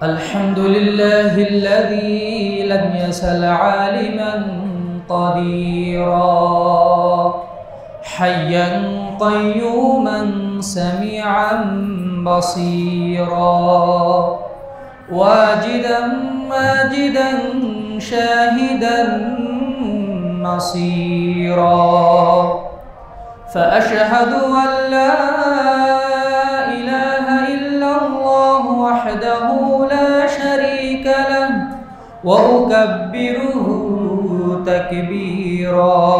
الحمد لله الذي لم يزل عالما قديرا حيا قيوما سميعا بصيرا واجدا ماجدا شاهدا نصيرا فأشهد أن لا إله إلا الله وحده لا شريك له وأكبره تكبيرا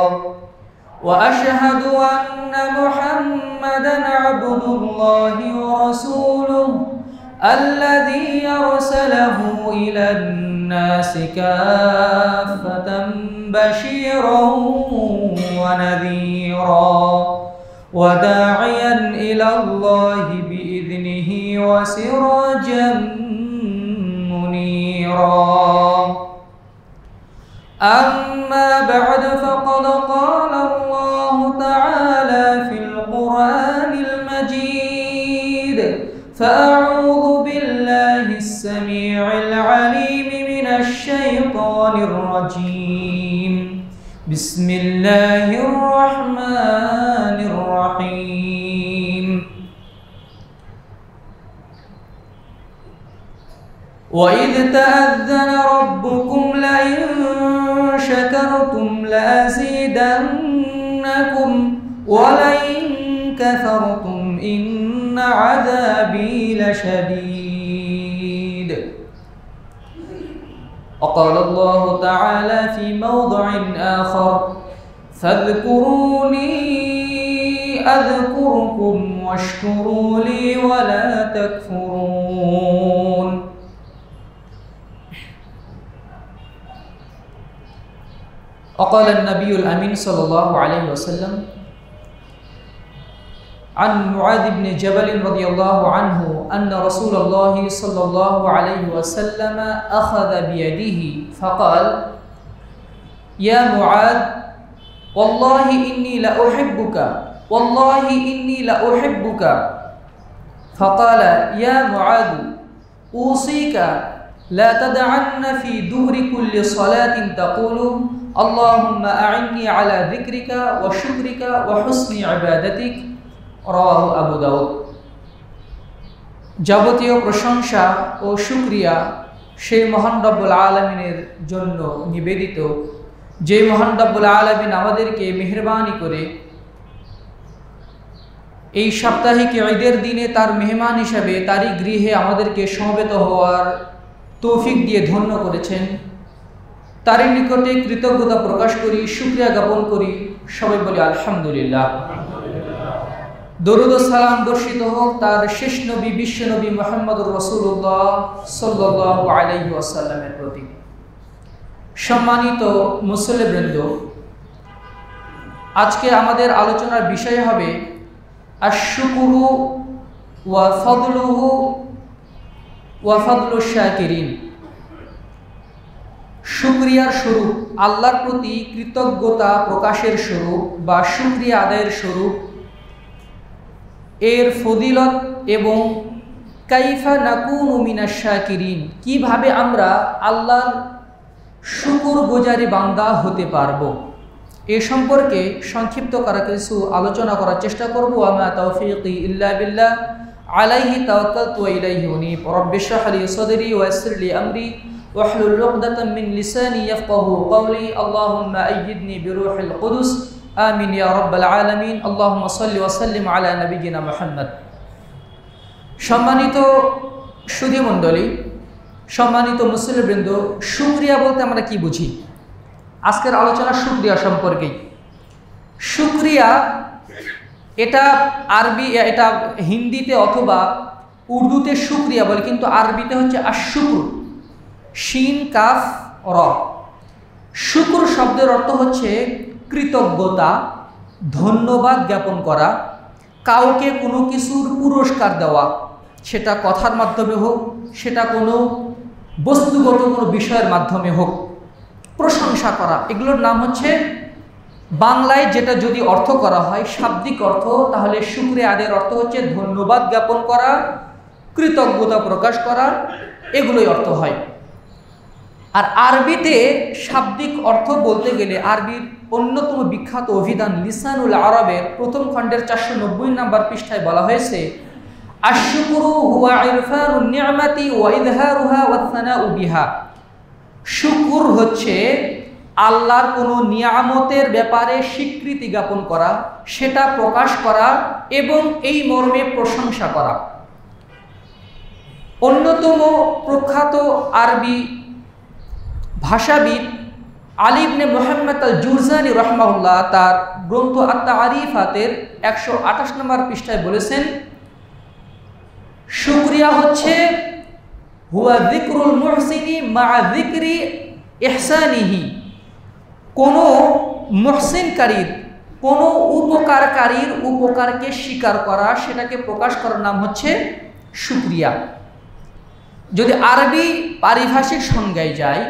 وأشهد أن محمدا عبد الله ورسوله الذي أرسله إلى الناس كافة بشيرا ونذيرا وداعيا إلى الله بإذنه وسراجا منيرا أما بعد فقد قال الله تعالى في القرآن المجيد فأعوذ بالله السميع العليم من الشيطان الرجيم بسم الله الرحمن الرحيم وإذ تأذن ربكم لئن شكرتم لأزيدنكم ولئن كفرتم إن عذابي لشديد وقال الله تعالى في موضع آخر فاذكروني أذكركم واشكروا لي ولا تكفرون وقال النبي الأمين صلى الله عليه وسلم عن معاذ بن جبل رضي الله عنه أن رسول الله صلى الله عليه وسلم أخذ بيده فقال يا معاذ والله إني لأحبك والله إني لأحبك فقال يا معاذ أوصيك لا تدعن في دبر كل صلاة تقول اللهم أعني على ذكرك وشكرك وحسن عبادتك রাওয়াহু আবু দাউদ। যাবতীয় প্রশংসা ও শুকরিয়া সেই মহান রব্বুল আলামিনের জন্য নিবেদিত, যে মহান রব্বুল আলামিন আমাদেরকে মেহেরবানি করে এই সাপ্তাহিক ঈদের দিনে তার মেহমান হিসাবে তারই গৃহে আমাদেরকে সমবেত হওয়ার তৌফিক দিয়ে ধন্য করেছেন। তারই নিকটে কৃতজ্ঞতা প্রকাশ করি, শুকরিয়া জ্ঞাপন করি, সবাই বলি আলহামদুলিল্লাহ। দরুদ ও সালাম বর্ষিত হোক তার শেষ নবী বিশ্ব নবী মুহাম্মদুর রাসূলুল্লাহ সাল্লাল্লাহু আলাইহি ওয়াসাল্লামের প্রতি। সম্মানিত মুসল্লিবৃন্দ, আজকে আমাদের আলোচনার বিষয় হবে আশ-শুকরু ওয়া ফাদলুহু ওয়া ফাদলুশ শাকিরিন। শুকরিয়ার স্বরূপ, আল্লাহর প্রতি কৃতজ্ঞতা প্রকাশের স্বরূপ বা শুকরিয়া আদায়ের স্বরূপ, এর ফজিলত এবং কাইফা নাকুনু মিনাশ শাকিরিন, কিভাবে আমরা আল্লাহর শুকরগুজারি বান্দা হতে পারবো, এ সম্পর্কে সংক্ষিপ্ত করা কিছু আলোচনা করার চেষ্টা করব। আমা তাওফীকি ইল্লা বিল্লাহ আলাইহি তাওয়াক্কালতু ওয়া ইলাইহি উনীব। রব্বি ইশরাহ লি সাদরি ওয়া ইয়াসসির লি আমরি ওয়াহলুল উকদাতাম মিন লিসানি ইয়াফকাহু কওলি। আল্লাহুম্মা আইয়িদনি বিরূহিল কুদুস আমিন ইয়া রাব্বাল আলামিন। আল্লাহুম্মা সাল্লি ওয়া সাল্লিম আলা নাবিয়িনা মুহাম্মদ। সম্মানিত সুধী মণ্ডলী, সম্মানিত মুসলিমবৃন্দ, শুকরিয়া বলতে আমরা কি বুঝি? আজকের আলোচনা শুকরিয়া সম্পর্কেই। শুকরিয়া এটা আরবি, এটা হিন্দিতে অথবা উর্দুতে শুকরিয়া বলে, কিন্তু আরবিতে হচ্ছে আশ-শুকর, শিন কাফ র। শুকর শব্দের অর্থ হচ্ছে কৃতজ্ঞতা, ধন্যবাদ জ্ঞাপন করা, কাউকে কোনো কিছুর পুরস্কার দেওয়া, সেটা কথার মাধ্যমে হোক, সেটা কোনো বস্তুগত কোনো বিষয়ের মাধ্যমে হোক, প্রশংসা করা, এগুলোর নাম হচ্ছে বাংলায় যেটা যদি অর্থ করা হয় শাব্দিক অর্থ, তাহলে শুকরিয়া আদায়ের অর্থ হচ্ছে ধন্যবাদ জ্ঞাপন করা, কৃতজ্ঞতা প্রকাশ করা, এগুলোই অর্থ হয়। আর আরবিতে শাব্দিক অর্থ বলতে গেলে আরবির অন্যতম বিখ্যাত অভিধান লিসানুল আরবের প্রথম খণ্ডের 490 নম্বর পৃষ্ঠায় বলা হয়েছে, আশ-শুকরু হুয়া ইরফানুন নি'মাতি ওয়া ইযহারুহা ওয়া সানাউ বিহা। শুকর হচ্ছে আল্লাহর কোনো নিয়ামতের ব্যাপারে স্বীকৃতি জ্ঞাপন করা, সেটা প্রকাশ করা এবং এই মর্মে প্রশংসা করা। অন্যতম প্রখ্যাত আরবি ভাষাবিদ আলী ইবনে মুহাম্মদ আল জুরজানি রাহমাহুল্লাহ তার গ্রন্থ আত-তারিফাতের 128 নম্বর পৃষ্ঠায় বলেছেন, শুকরিয়া হচ্ছে হুয়া যিকরুল মুহসিনি মা যিকরি ইহসানিহি। কোনো মুহসিনকারীর, কোনো উপকারকারীর উপকারকে স্বীকার করা, সেটাকে প্রকাশ করার নাম হচ্ছে শুকরিয়া। যদি আরবি পারিভাষিক সংজ্ঞায় যায়,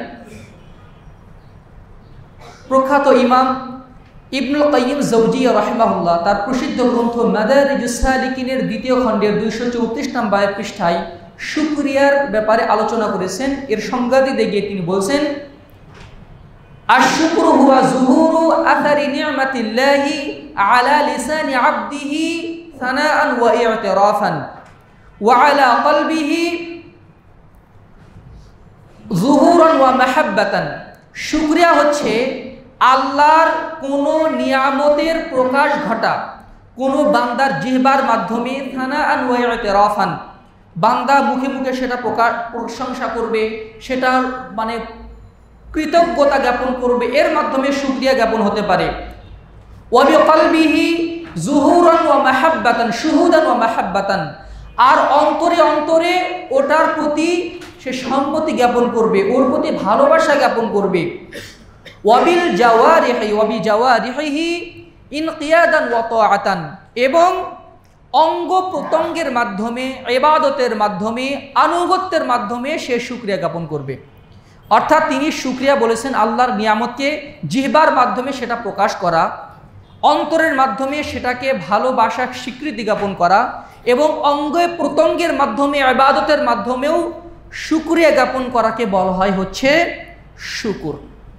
প্রখ্যাত ইমাম ইবনুল কাইয়িম জাওজিয়া রাহিমাহুল্লাহ তার প্রসিদ্ধ গ্রন্থ মাদারিজুস সালিকিনের 2য় খণ্ডের 234 নম্বর পৃষ্ঠায় শুকরিয়ার ব্যাপারে আলোচনা করেছেন। এর সংজ্ঞা দিতে গিয়ে তিনি বলছেন, আশ-শুকরু হুয়া যুহুরু আথারি নি'মাতিল্লাহি আলা লিসানি আবদিহি সানাআন ওয়া ই'তিরাফান ওয়া আলা কলবিহি যুহুরান ওয়া মাহাব্বাতান। শুকরিয়া হচ্ছে আল্লাহর কোনো নিয়ামতের প্রকাশ ঘটা, কোনো বান্দার জিহ্বার মাধ্যমে সানাআন ওয়া ই'তিরাফান, বান্দা মুখে মুখে সেটা প্রশংসা করবে, সেটার মানে কৃতজ্ঞতা জ্ঞাপন করবে, এর মাধ্যমে শুকরিয়া জ্ঞাপন হতে পারে। ওয়া বিকলবিহি যুহুরান ওয়া মাহাব্বাতান শুহুদান ওয়া মাহাব্বাতান, আর অন্তরে অন্তরে ওটার প্রতি সে সম্মতি জ্ঞাপন করবে, ওর প্রতি ভালোবাসা জ্ঞাপন করবে। ওয়াবিল জাওয়ারিহি ওয়া বিজাওয়ারিহি ইনকিয়াদান ওয়া তাআতান, এবং অঙ্গ প্রত্যঙ্গের মাধ্যমে, ইবাদতের মাধ্যমে, আনুগত্যের মাধ্যমে সে শুকরিয়া জ্ঞাপন করবে। অর্থাৎ তিনি শুকরিয়া বলেছেন আল্লাহর নিয়ামতকে জিহ্বার মাধ্যমে সেটা প্রকাশ করা, অন্তরের মাধ্যমে সেটাকে ভালোবাসার স্বীকৃতি জ্ঞাপন করা, এবং অঙ্গ প্রত্যঙ্গের মাধ্যমে, ইবাদতের মাধ্যমেও শুকরিয়া জ্ঞাপন করাকে বলা হয় হচ্ছে শুকুর।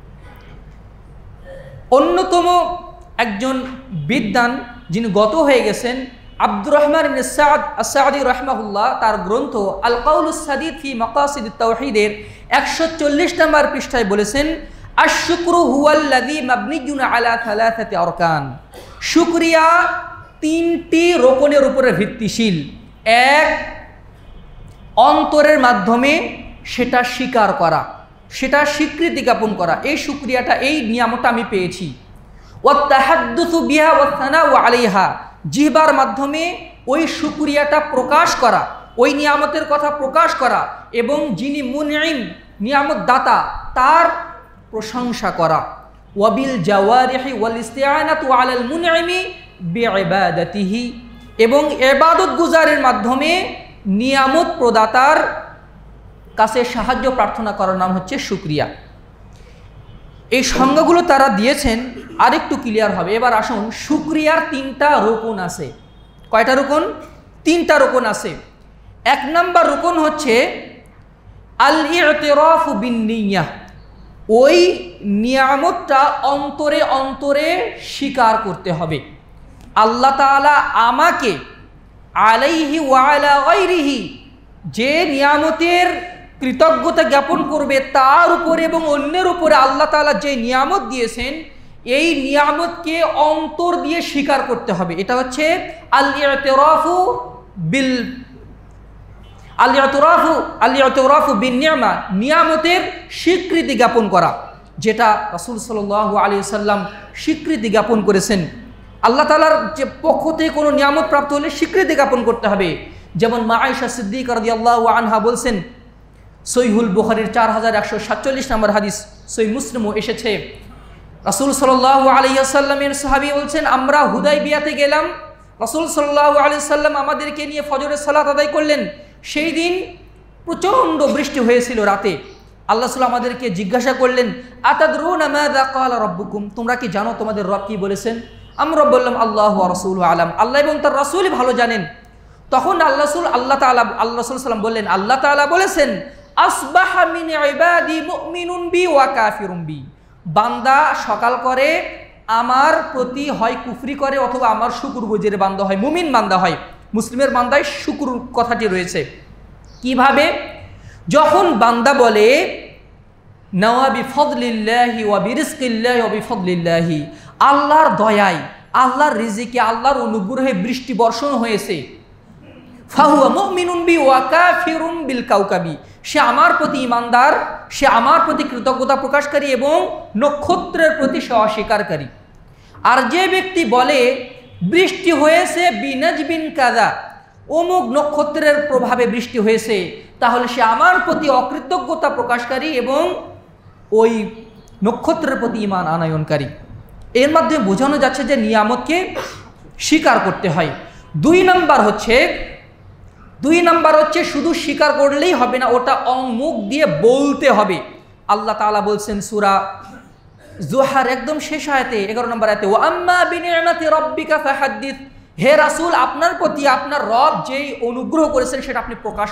অন্যতম একজন বিদ্বান যিনি গত হয়ে গেছেন, আব্দুর রহমান ইবনে সাদ আস-সাদি রাহিমাহুল্লাহ তার গ্রন্থ আল কাউলুস সাদিদ ফি মাকাসিদিত তাওহীদের 140 নম্বর পৃষ্ঠায় বলেছেন, আশ-শুকরু হুয়াল্লাযী মাবনিয়্যুন আলা থালাথাতি আরকান। শুকরিয়া 3টি রোকনের উপরে ভিত্তিশীল। এক, অন্তরের মাধ্যমে সেটা স্বীকার করা, সেটা স্বীকৃতি জ্ঞাপন করা, এই শুকরিয়াটা, এই নিয়ামতটা আমি পেয়েছি। ওয়া তাহাদ্দুসু বিহা ওয়া সানাউ আলাইহা, জিহ্বার মাধ্যমে ওই শুকরিয়াটা প্রকাশ করা, ওই নিয়ামতের কথা প্রকাশ করা, এবং যিনি মুনঈম নিয়ামত দাতা তার প্রশংসা করা। ওয়াবিল জাওয়ারিহি ওয়াল ইস্তিআনাতু আলাল মুনঈমি বিইবাদাতিহি, এবং ইবাদত গুজারের মাধ্যমে নিয়ামত প্রদাতার কাছে সাহায্য প্রার্থনা করার নাম হচ্ছে শুকরিয়া। এই সংজ্ঞাগুলো তারা দিয়েছেন, আরেকটু ক্লিয়ার হবে। এবার আসুন, শুকরিয়ার 3টা রুকুন আছে। কয়টা রুকুন? 3টা রুকুন আছে। 1 নম্বর রুকুন হচ্ছে আল ই'তিরাফু বিন নিয়্যাহ, ওই নিয়ামতটা অন্তরে অন্তরে স্বীকার করতে হবে। আল্লাহ তাআলা আমাকে আলাইহি ওয়া আলা গায়রিহি, যে নিয়ামতের কৃতজ্ঞতা জ্ঞাপন করবে তার উপরে এবং অন্যের উপরে আল্লাহ তাআলা যে নিয়ামত দিয়েছেন, এই নিয়ামতকে অন্তর দিয়ে স্বীকার করতে হবে। এটা হচ্ছে আল ই'তিরাফু বিন নি'মা, নিয়ামতের স্বীকৃতি জ্ঞাপন করা, যেটা রাসূল সাল্লাল্লাহু আলাইহি ওয়াসাল্লাম স্বীকৃতি জ্ঞাপন করেছেন। আল্লাহ তাআলার যে পক্ষ থেকে কোনো নিয়ামত প্রাপ্ত হলে স্বীকৃতি জ্ঞাপন করতে হবে। যেমন মা আয়েশা সিদ্দিকা রাদিয়াল্লাহু আনহা বলছেন, সহিহুল বুখারীর 4147 নম্বর হাদিস, সহিহ মুসলিমও এসেছে, রাসূল সাল্লাল্লাহু আলাইহি ওয়াসাল্লামের সাহাবী বলছেন, আমরা হুদায়বিয়াতে গেলাম, রাসূল সাল্লাল্লাহু আলাইহি ওয়াসাল্লাম আমাদেরকে নিয়ে ফজরের সালাত আদায় করলেন। সেই দিন প্রচণ্ড বৃষ্টি হয়েছিল রাতে। আল্লাহ রাসূল আমাদেরকে জিজ্ঞাসা করলেন, আতাদরুনা মাযা ক্বালা রাব্বুকুম, তোমরা কি জানো তোমাদের রব কি বলেছেন? আমরা বললাম আল্লাহু ওয়া রাসূলুহু আলাম, আল্লাহ এবং তার রাসূলই ভালো জানেন। তখন আল্লাহ রাসূল সাল্লাম বললেন, আল্লাহ তাআলা বলেছেন, আসবাহা মিন ইবাদি মুমিনুন বি ওয়া কাফিরুন বি। বান্দা সকাল করে আমার প্রতি হয় কুফরি করে অথবা আমার শুকরগুজার বান্দা হয়, মুমিন বান্দা হয়। মুসলিমের বান্দায় শুকর কথাটি রয়েছে। কিভাবে? যখন বান্দা বলে নাওয়া বিফদলিল্লাহি ওয়া বিরিজকিল্লাহি ওয়া বিফদলিল্লাহি, আল্লাহর দয়ায়, আল্লাহর রিজিকে, আল্লাহর অনুগ্রহে বৃষ্টি বর্ষণ হয়েছে, ফাহুয়া মুমিনুন বি ওয়া কাফিরুন বিল কাউকাবি, সে আমার প্রতি ঈমানদার, সে আমার প্রতি কৃতজ্ঞতা প্রকাশকারী এবং নক্ষত্রের প্রতি সে অস্বীকারী। আর যে ব্যক্তি বলে বৃষ্টি হয়েছে বিনাজবিন কাযা, অমুক নক্ষত্রের প্রভাবে বৃষ্টি হয়েছে, তাহলে সে আমার প্রতি অকৃতজ্ঞতা প্রকাশকারী এবং ওই নক্ষত্রের প্রতি ঈমান আনয়নকারী। এর মাধ্যমে বোঝানো যাচ্ছে যে নিয়ামতকে স্বীকার করতে হয়। দুই নাম্বার হচ্ছে শুধু স্বীকার করলেই হবে না, ওটা মুখ দিয়ে বলতে হবে। আল্লাহ তাআলা বলছেন সূরা জুহার একদম শেষ আয়াতে 11 নম্বর আয়াতে, ওয়া আম্মা বিনি'মাতি রাব্বিকা ফাহাদ্দিস, হে রাসূল আপনার প্রতি আপনার রব যেই অনুগ্রহ করেছেন সেটা আপনি প্রকাশ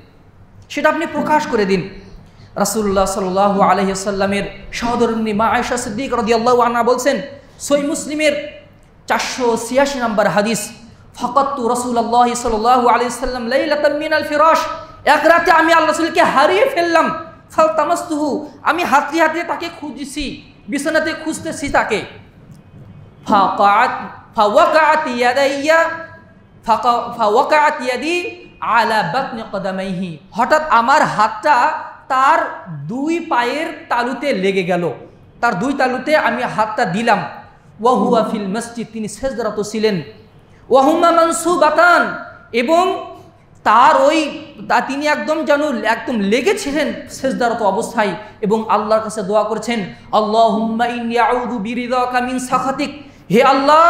করে দিন। রাসূলুল্লাহ সাল্লাল্লাহু আলাইহি ওয়াসাল্লামের সহধর্মিণী মা আয়েশা সিদ্দিকা রাদিয়াল্লাহু আনহা বলছেন, সহিহ মুসলিমের 486 নম্বর হাদিস, ফাকাতু রাসূলুল্লাহ সাল্লাল্লাহু আলাইহি ওয়াসাল্লাম লাইলাতাম মিনাল ফিরাশ, এক রাতে আমি আল্লাহ রাসূলকে হারিয়ে ফেললাম। ফালতামাসতুহু, আমি হাতে তাকে খুঁজছি, বিছানাতে খুঁজতেছি তাকে। ফাওয়াকাআত ইয়াদি আলা বাতনি কদামাইহি, হঠাৎ আমার হাতটা তার দুই পায়ের তালুতে লেগে গেল, তার দুই তালুতে আমি হাতটা দিলাম। ওয়া হুয়া ফিল মসজিদ, তিনি সেজদারত ছিলেন। ওয়া হুমা মানসুবাতান, এবং তিনি একদম লেগেছিলেন সেজদারত অবস্থায় এবং আল্লাহর কাছে দোয়া করেছেন, আল্লাহুম্মা ইন্নী আউযু বিরিদাকা মিন সাখাতিক, হে আল্লাহ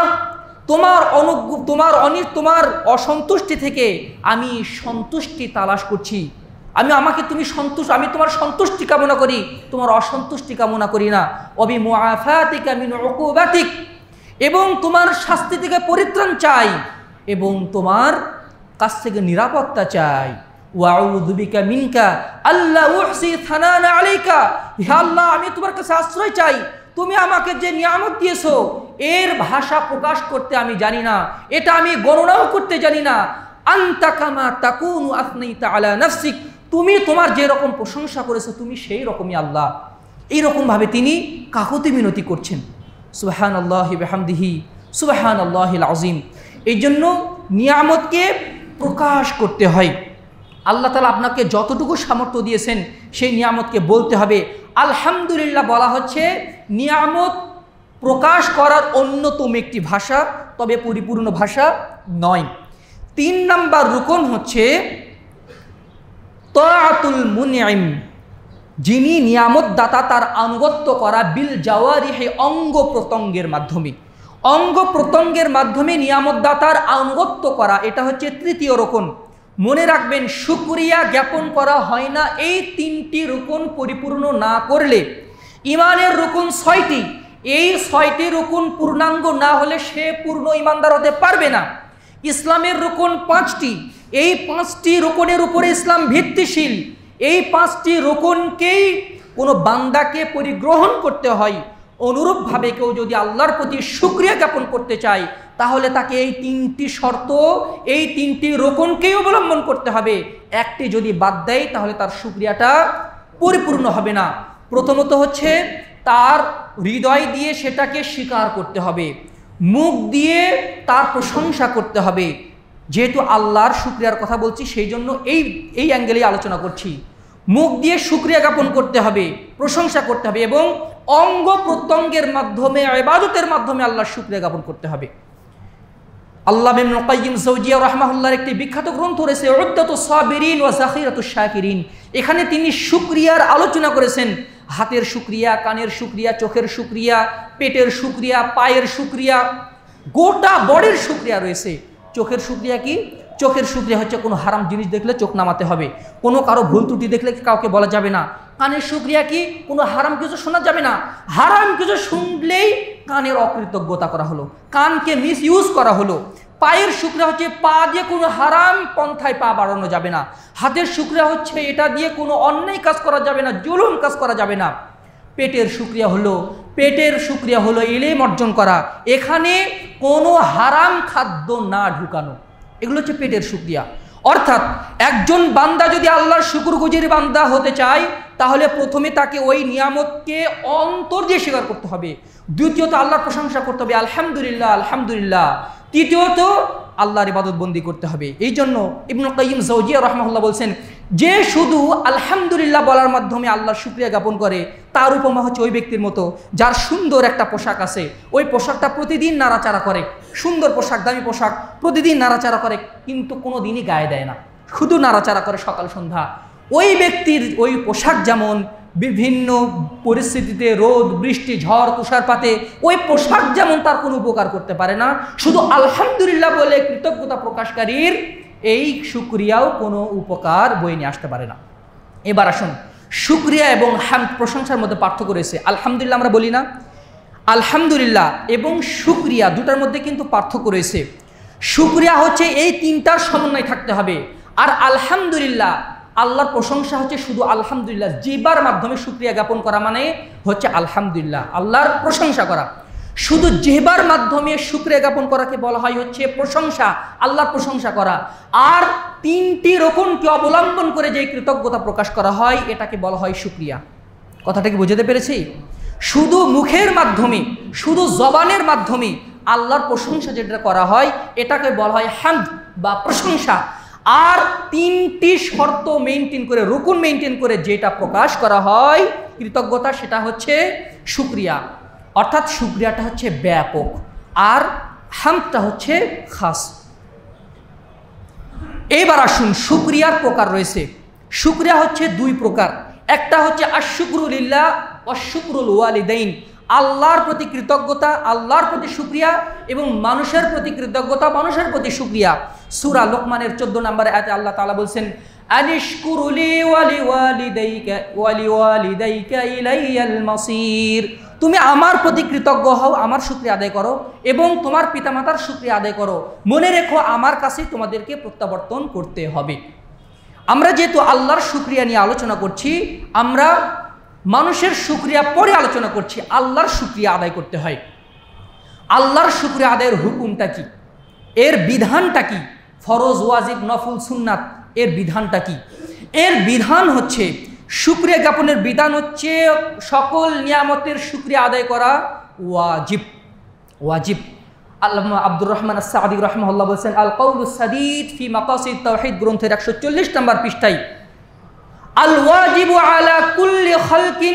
তোমার অসন্তুষ্টি থেকে আমি সন্তুষ্টি তালাশ করছি। আমি তোমার সন্তুষ্টি কামনা করি, তোমার অসন্তুষ্টি কামনা করি না। ওয়াবি মুআফাতিকা মিন উকুবাতিক, এবং তোমার শাস্তি থেকে পরিত্রাণ চাই এবং তোমার কাছ থেকে নিরাপত্তা চাই। ওয়াউযু বিকা মিনকা আল্লা উহসি থানানা আলাইকা, হে আল্লাহ আমি তোমার কাছে আশ্রয় চাই, তুমি আমাকে যে নিয়ামত দিয়েছো এর ভাষা প্রকাশ করতে আমি জানি না, এটা আমি গণনাও করতে জানি না। আনতা কামা তাকুনু আফনাইতা আলা নাফসিক, তুমি তোমার যে রকম প্রশংসা করেছো তুমি সেই রকমই আল্লাহ। এইরকম ভাবে তিনি কাকুতি মিনতি করছেন। সুবহানাল্লাহি বিহামদিহি সুবহানাল্লাহিল আযীম। এই জন্য নিয়ামতকে প্রকাশ করতে হয়। আল্লাহ তাআলা আপনাকে যতটুকু সামর্থ্য দিয়েছেন সেই নিয়ামতকে বলতে হবে। আলহামদুলিল্লাহ বলা হচ্ছে নিয়ামত প্রকাশ করার অন্যতম একটি ভাষা, তবে পরিপূর্ণ ভাষা নয়। 3 নাম্বার রুকন হচ্ছে তাআতুল মুনঈম, যিনি নিয়ামত দাতা তার আনুগত্য করা, বিল জাওয়ারিহি, অঙ্গ প্রত্যঙ্গের মাধ্যমে নিয়ামত দাতার আনুগত্য করা, এটা হচ্ছে 3য় রুকন। মনে রাখবেন শুকরিয়া জ্ঞাপন করা হয় না এই 3টি রুকন পরিপূর্ণ না করলে। ইমানের রুকন 6টি, এই 6টি রুকন পূর্ণাঙ্গ না হলে সে পূর্ণ ইমানদার হতে পারবে না। ইসলামের রুকন 5টি, এই 5টি রুকনের উপরে ইসলাম ভিত্তিশীল। এই 5টি রুকনকেই কোনো বান্দাকে পরিগ্রহণ করতে হয়। অনুরূপভাবে কেউ যদি আল্লাহর প্রতি শুকরিয়া জ্ঞাপন করতে চায় তাহলে তাকে এই 3টি শর্ত, এই 3টি রুকনকেই অবলম্বন করতে হবে। একটি যদি বাদ দেয় তাহলে তার শুকরিয়াটা পরিপূর্ণ হবে না। প্রথমত হচ্ছে তার হৃদয় দিয়ে সেটাকে স্বীকার করতে হবে, মুখ দিয়ে তার প্রশংসা করতে হবে। যেহেতু আল্লাহর শুকরিয়ার কথা বলছি সেই জন্য এই অ্যাঙ্গেলেই আলোচনা করছি। মুখ দিয়ে শুকরিয়া জ্ঞাপন করতে হবে, প্রশংসা করতে হবে এবং অঙ্গ প্রত্যঙ্গের মাধ্যমে, ইবাদতের মাধ্যমে আল্লাহর শুকরিয়া জ্ঞাপন করতে হবে। আল্লামা ইবনুল কাইয়্যিম জাওজিয়া রাহমাহুল্লাহর একটি বিখ্যাত গ্রন্থ রয়েছে উদ্দাতুস সাবিরিন ওয়া যাখিরাতুশ শাকিরিন। এখানে তিনি শুকরিয়ার আলোচনা করেছেন। হাতের শুকরিয়া, কানের শুকরিয়া, চোখের শুকরিয়া, পেটের শুকরিয়া, পায়ের শুকরিয়া, গোটা বডির শুকরিয়া রয়েছে। চোখের শুকরিয়া কি? চোখের শুকরিয়া হচ্ছে কোনো হারাম জিনিস দেখলে চোখ নামাতে হবে, কোনো কারো ভুল ত্রুটি দেখলে কাউকে বলা যাবে না। কানের শুকরিয়া কি? কোনো হারাম কিছু শোনা যাবে না, হারাম কিছু শুনলেই কানের অকৃতজ্ঞতা করা হলো, কানকে মিস ইউজ করা হলো। পায়ের শুকরিয়া হচ্ছে পা দিয়ে কোনো হারাম পন্থায় পা বাড়ানো যাবে না। হাতের শুকরিয়া হচ্ছে এটা দিয়ে কোনো অন্যায় কাজ করা যাবে না, জুলুম কাজ করা যাবে না। পেটের শুকরিয়া হলো ইলম অর্জন করা, এখানে কোনো হারাম খাদ্য না ঢুকানো, এগুলো হচ্ছে পেটের শুকরিয়া। অর্থাৎ একজন বান্দা যদি আল্লাহর শুকরগুজারি বান্দা হতে চায় তাহলে প্রথমে তাকে ওই নিয়ামতকে অন্তর দিয়ে স্বীকার করতে হবে, দ্বিতীয়ত আল্লাহর প্রশংসা করতে হবে, আলহামদুলিল্লাহ আলহামদুলিল্লাহ, তৃতীয়ত আল্লাহর ইবাদত বন্দি করতে হবে। এই জন্য ইবনুল কাইয়িম জাওজিয়া রাহমাহুল্লাহ বলছেন, যে শুধু আলহামদুলিল্লাহ বলার মাধ্যমে আল্লাহর শুকরিয়া জ্ঞাপন করে তার উপমা হচ্ছে ওই ব্যক্তির মতো যার সুন্দর একটা পোশাক আছে, ওই পোশাকটা প্রতিদিন নাড়াচাড়া করে, সুন্দর পোশাক, দামি পোশাক প্রতিদিন নাড়াচাড়া করে, কিন্তু কোনো দিনই গায়ে দেয় না, শুধু নাড়াচাড়া করে সকাল সন্ধ্যা। ওই ব্যক্তির ওই পোশাক যেমন বিভিন্ন পরিস্থিতিতে, রোদ বৃষ্টি ঝড় তুষারপাতে ওই পোশাক যেমন তার কোনো উপকার করতে পারে না, শুধু আলহামদুলিল্লাহ বলে কৃতজ্ঞতা প্রকাশকারীর এই শুকরিয়াও কোনো উপকার বয়ে নিয়ে আসতে পারে না। এবার আসুন, শুকরিয়া এবং হামদ প্রশংসার মধ্যে পার্থক্য রয়েছে। আলহামদুলিল্লাহ আমরা বলি না, আলহামদুলিল্লাহ এবং শুকরিয়া দুটার মধ্যে কিন্তু পার্থক্য রয়েছে। শুকরিয়া হচ্ছে এই তিনটার সমন্বয় থাকতে হবে, আর আলহামদুলিল্লাহ আল্লাহর প্রশংসা হচ্ছে শুধু আলহামদুলিল্লাহ, জিহ্বার মাধ্যমে শুকরিয়া জ্ঞাপন করা মানে হচ্ছে আলহামদুলিল্লাহ, আল্লাহর প্রশংসা করা। শুধু জিহ্বার মাধ্যমে শুকরিয়া জ্ঞাপন করাকে বলা হয় হচ্ছে প্রশংসা, আল্লাহর প্রশংসা করা। আর তিনটি রকমকে অবলম্বন করে যে কৃতজ্ঞতা প্রকাশ করা হয় এটাকে বলা হয় শুকরিয়া। কথাটা কি বুঝতে পেরেছি? শুধু মুখের মাধ্যমে, শুধু জবানের মাধ্যমে আল্লাহর প্রশংসা যেটা করা হয় এটাকে বলা হয় হামদ বা প্রশংসা। আর তিনটি শর্ত মেনটেন করে, রুকুন মেনটেন করে যেটা প্রকাশ করা হয় কৃতজ্ঞতা, সেটা হচ্ছে শুকরিয়া। অর্থাৎ শুকরিয়াটা হচ্ছে ব্যাপক আর হামদটা হচ্ছে খাস। এবার আসুন, শুকরিয়ার প্রকার রয়েছে। শুকরিয়া হচ্ছে দুই প্রকার, একটা হচ্ছে আশ-শুকরু লিল্লাহ ওয়া শুকরুল ওয়ালিদাইন, আল্লাহর প্রতি কৃতজ্ঞতা, আল্লাহর প্রতি শুকরিয়া, এবং মানুষের প্রতি কৃতজ্ঞতা, মানুষের প্রতি শুকরিয়া। সূরা লোকমানের 14 নম্বর আয়াতে আল্লাহ তাআলা বলছেন, আনিশকুরু লি ওয়া লিওয়ালিদাইকা ইলাইয়াল মাসির, তুমি আমার প্রতি কৃতজ্ঞ হও, আমার শুকরিয়া আদায় করো, এবং তোমার পিতামাতার শুকরিয়া আদায় করো। মনে রেখো আমার কাছেই তোমাদেরকে প্রত্যাবর্তন করতে হবে। আমরা যেহেতু আল্লাহর শুকরিয়া নিয়ে আলোচনা করছি, আমরা মানুষের শুকরিয়া পরে আলোচনা করছি। আল্লাহর শুকরিয়া আদায় করতে হয়। আল্লাহর শুকরিয়া আদায়ের হুকুমটা কি, এর বিধানটা কি, ফরজ ওয়াজিব নফল সুন্নাত এর বিধানটা কি? এর বিধান হচ্ছে, শুকরিয়া জ্ঞাপনের বিধান হচ্ছে সকল নিয়ামতের শুকরিয়া আদায় করা ওয়াজিব। ওয়াজিব। আল্লামা আব্দুর রহমান আস-সাদি রাহিমাহুল্লাহ বলেছেন, আল কাউলুস সাদীদ ফি মাকাসিদ তাওহীদ গ্রন্থের 140 নম্বর পৃষ্ঠায়, আল ওয়াজিবু আলা কুল্লি খালকিন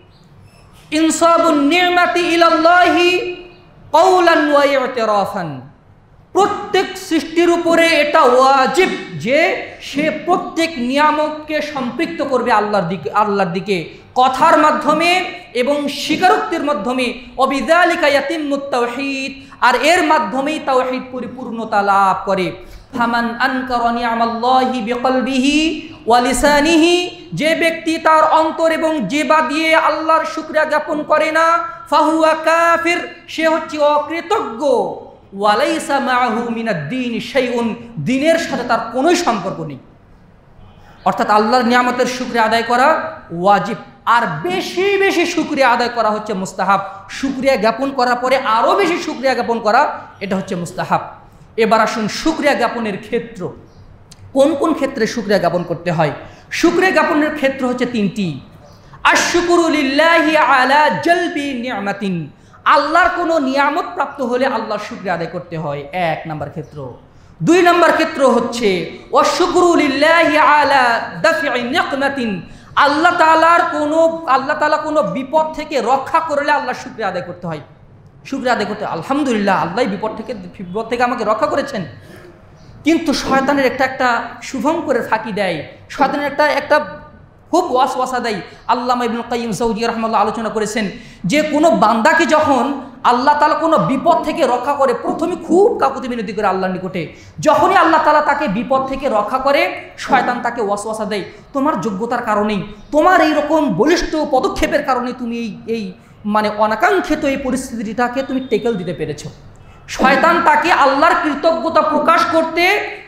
ইনসাবুন নি'মাতি ইলাল্লাহি কাওলান ওয়া ই'তিরাফান, প্রত্যেক সৃষ্টির উপরে এটা ওয়াজিব যে সে প্রত্যেক নিয়ামতকে সম্পৃক্ত করবে আল্লাহর দিকে কথার মাধ্যমে এবং স্বীকারোক্তির মাধ্যমে। অবিযালিকা ইয়াতিম্মুত তাওহীদ, আর এর মাধ্যমেই তাওহীদ পরিপূর্ণতা লাভ করে। ফামান আনকারা নি'মাল্লাহি বিকলবিহি ওয়া লিসানিহি, যে ব্যক্তি তার অন্তর এবং জিহ্বা দিয়ে আল্লাহর শুকরিয়া জ্ঞাপন করে না, ফাহুয়া কাফির, সে হচ্ছে অকৃতজ্ঞ। ওয়ালাইসা মাআহু মিনাদ-দীন শাইউন, দ্বীনের সাথে তার কোনো সম্পর্ক নেই। অর্থাৎ আল্লাহর নিয়ামতের শুকরিয়া আদায় করা ওয়াজিব, আর বেশি বেশি শুকরিয়া আদায় করা হচ্ছে মুস্তাহাব। শুকরিয়া জ্ঞাপন করার পরে আরও বেশি শুকরিয়া জ্ঞাপন করা, এটা হচ্ছে মুস্তাহাব। এবার আসুন, শুকরিয়া জ্ঞাপনের ক্ষেত্র, কোন কোন ক্ষেত্রে শুকরিয়া জ্ঞাপন করতে হয়? শুকরিয়া জ্ঞাপনের ক্ষেত্র হচ্ছে তিনটি। আশ-শুকরু লিল্লাহি আলা জালবি নি'মাতিন, আল্লাহর কোনো নিয়ামত প্রাপ্ত হলে আল্লাহর শুকরিয়া আদায় করতে হয়, 1 নম্বর ক্ষেত্র। 2 নম্বর ক্ষেত্র হচ্ছে ওয়াশ-শুকরু লিল্লাহি আলা দাফ'i নিকমাতিন, আল্লাহ তাআলা কোনো বিপদ থেকে রক্ষা করলে আল্লাহর শুকরিয়া আদায় করতে হয়। শুকরিয়া আদায় করতে, আলহামদুলিল্লাহ আল্লাহ বিপদ থেকে আমাকে রক্ষা করেছেন। কিন্তু শয়তানের একটা শুভঙ্করের ফাঁকি দেয়, শয়তানের একটা খুব ওয়াসওয়াসা দেয়। আল্লামা ইবনুল কাইয়িম জাওজিয়া রাহিমাহুল্লাহ আলোচনা করেছেন যে কোনো বান্দাকে যখন আল্লাহ তাআলা কোনো বিপদ থেকে রক্ষা করে, প্রথমে খুব কাকুতি মিনতি করে আল্লাহর নিকটে। যখনই আল্লাহ তাআলা তাকে বিপদ থেকে রক্ষা করে, শয়তান তাকে ওয়াসওয়াসা দেয়, তোমার যোগ্যতার কারণেই, তোমার এইরকম বলিষ্ঠ পদক্ষেপের কারণে তুমি এই অনাকাঙ্ক্ষিত এই পরিস্থিতিটাকে তুমি টেকেল দিতে পেরেছ। শয়তান তাকে আল্লাহর কৃতজ্ঞতা প্রকাশ করতে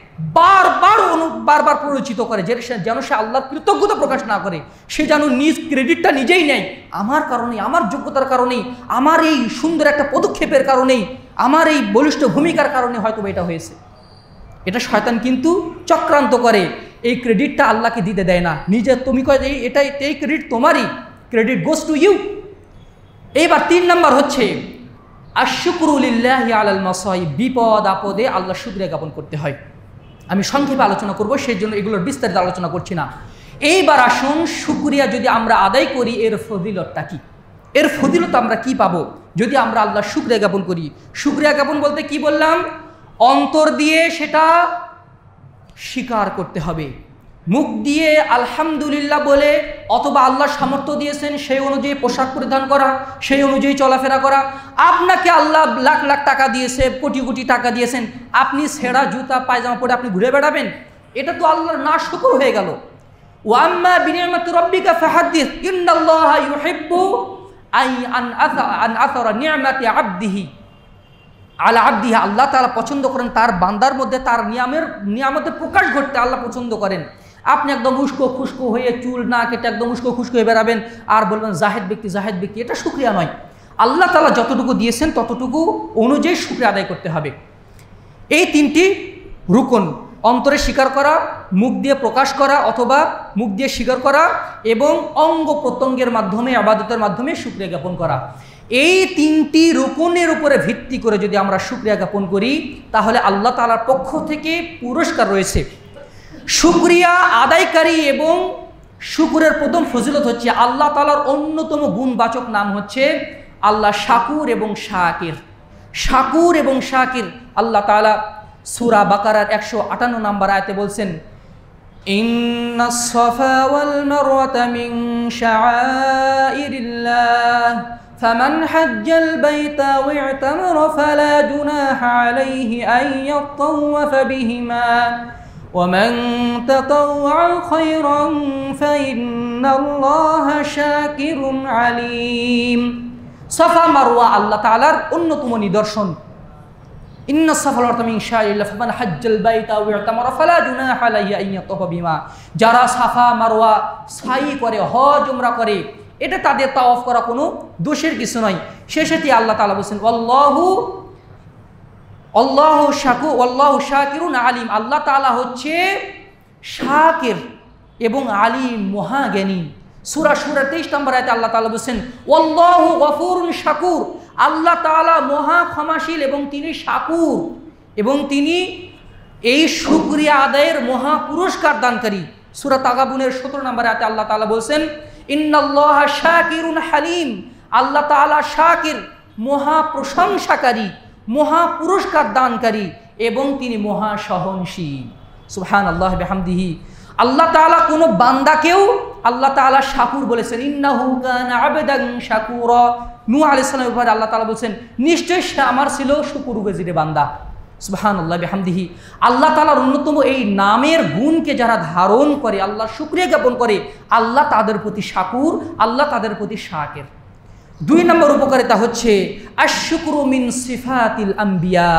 বারবার প্ররোচিত করে, যেন সে আল্লাহর কৃতজ্ঞতা প্রকাশ না করে, সে যেন নিজ ক্রেডিটটা নিজেই নেয়। আমার কারণেই, আমার যোগ্যতার কারণেই, আমার এই সুন্দর একটা পদক্ষেপের কারণেই, আমার এই বলিষ্ঠ ভূমিকার কারণে হয়তো এটা হয়েছে। এটা শয়তান কিন্তু চক্রান্ত করে, এই ক্রেডিটটা আল্লাহকে দিতে দেয় না। নিজে তুমি কয় এই ক্রেডিট তোমারই, ক্রেডিট গোস টু ইউ। এইবার 3 নম্বর হচ্ছে আশ-শুকরু লিল্লাহি আলাল মাসাইব, বিপদ আপদে আল্লাহ শুকরিয়া জ্ঞাপন করতে হয়। আমি সংক্ষেপে আলোচনা করব, সেই জন্য এগুলোর বিস্তারিত আলোচনা করছি না। এইবার আসুন, শুকরিয়া যদি আমরা আদায় করি এর ফজিলতটা কি, এর ফজিলত আমরা কি পাবো যদি আমরা আল্লাহ শুকরিয়া জ্ঞাপন করি। শুকরিয়া জ্ঞাপন বলতে কি বললাম? অন্তর দিয়ে সেটা স্বীকার করতে হবে, মুখ দিয়ে আলহামদুলিল্লাহ বলে, অথবা আল্লাহ সামর্থ্য দিয়েছেন সেই অনুযায়ী পোশাক পরিধান করা, সেই অনুযায়ী চলাফেরা করা। আপনাকে আল্লাহ লাখ লাখ টাকা দিয়েছে, কোটি কোটি টাকা দিয়েছেন, আপনি ছেঁড়া জুতা পায়জামা পরে আপনি ঘুরে বেড়াবেন, এটা তো আল্লাহর নাশকর হয়ে গেল। ওয়াম্মা বিনিয়ামাতি রাব্বিকা ফাহাদ্দিস ইন্নাল্লাহা ইউহিব্বু আন আসারা নি'মাতি আবদিহি আলা আবদিহি। আল্লাহ তাআলা পছন্দ করেন তার বান্দার মধ্যে তার নিয়ামতের প্রকাশ ঘটতে আল্লাহ পছন্দ করেন। আপনি একদম উস্কো খুস্কো হয়ে চুল না কেটে একদম উস্কো খুস্কো হয়ে বেড়াবেন আর বলবেন জাহেদ ব্যক্তি, এটা শুকরিয়া নয়। আল্লাহ তাআলা যতটুকু দিয়েছেন ততটুকু অনুযায়ী শুকরিয়া আদায় করতে হবে। এই 3টি রুকন, অন্তরে স্বীকার করা, মুখ দিয়ে প্রকাশ করা অথবা মুখ দিয়ে স্বীকার করা, এবং অঙ্গ প্রত্যঙ্গের মাধ্যমে ইবাদতের মাধ্যমে শুকরিয়া জ্ঞাপন করা, এই 3টি রুকনের উপরে ভিত্তি করে যদি আমরা শুকরিয়া জ্ঞাপন করি তাহলে আল্লাহ তাআলার পক্ষ থেকে পুরস্কার রয়েছে। শুকরিয়া আদায়কারী এবং শুকরের প্রথম ফজিলত হচ্ছে আল্লাহ তাআলার অন্যতম গুণবাচক নাম হচ্ছে আল্লাহ শাকুর এবং শাকির। শাকুর এবং শাকির আল্লাহ তাআলা সূরা বাকারার 158 নম্বর আয়াতে বলছেন, ইন্নাস সাফা ওয়াল মারওয়াতা মিন শাআইরিল্লাহ ফামান হাজ্জাল বাইতা ওয়া ইতামারা ফালা জুনাহা আলাইহি আন ইয়াতাওয়াফা বিহিমা ومن تطوع خيرا فإن الله شاكر عليم। সাফা মারওয়া আল্লাহ তাআলার অন্যতম নিদর্শন। ইন্নাস সাফা ওয়াল মারওয়া মিন শাআইরিল্লাহ ফামান হাজ্জাল বাইতা ওয়া ইতামারা ফালা জুনাহা আলাইহি আন ইয়াতাওয়াফা বিহিমা। যারা সাফা মারওয়া সাই করে, হজ উমরা করে, এটা তাদের তাওয়াফ করা কোনো দোষের কিছু নয়। শেষেতে আল্লাহ তাআলা বলেন আল্লাহু শাকিরুন আলিম। আল্লাহ তাআলা হচ্ছে শাকির এবং আলিম, মহাজ্ঞানী। সূরা শুরার 23 নম্বর আয়াতে আল্লাহ তাআলা বলেন ওয়াল্লাহু গফুরুন শাকুর। আল্লাহ তাআলা মহা ক্ষমাশীল এবং তিনি শাকুর, এবং তিনি এই শুকরিয়া আদায়ের মহা পুরস্কার দানকারী। সূরা তাগাবুনের 17 নম্বর আয়াতে আল্লাহ তাআলা বলেন ইন্নাল্লাহা শাকিরুন হালিম। আল্লাহ তাআলা শাকির, মহা প্রশংসাকারী, মহা পুরস্কার দানকারী, এবং তিনি মহা সহনশীল। সুবহানাল্লাহি বিহামদিহি। আল্লাহ তাআলা কোনো বান্দাকেও আল্লাহ তাআলা শাকুর বলেছেন, ইন্নাহু কানা আবদান শাকুরা। নূহ আলাইহিস সালামের ব্যাপারে আল্লাহ তাআলা বলেছেন নিশ্চয়ই সে আমার ছিল শুকরগুজার বান্দা। সুবহানাল্লাহি বিহামদিহি। আল্লাহ তাআলার অন্যতম এই নামের গুণকে যারা ধারণ করে, আল্লাহ শুকরিয়া জ্ঞাপন করে, আল্লাহ তাদের প্রতি শাকুর, আল্লাহ তাদের প্রতি শাকির। 2 নম্বর উপকারিতা হচ্ছে আশ-শুকরু মিন সিফাতিল আম্বিয়া।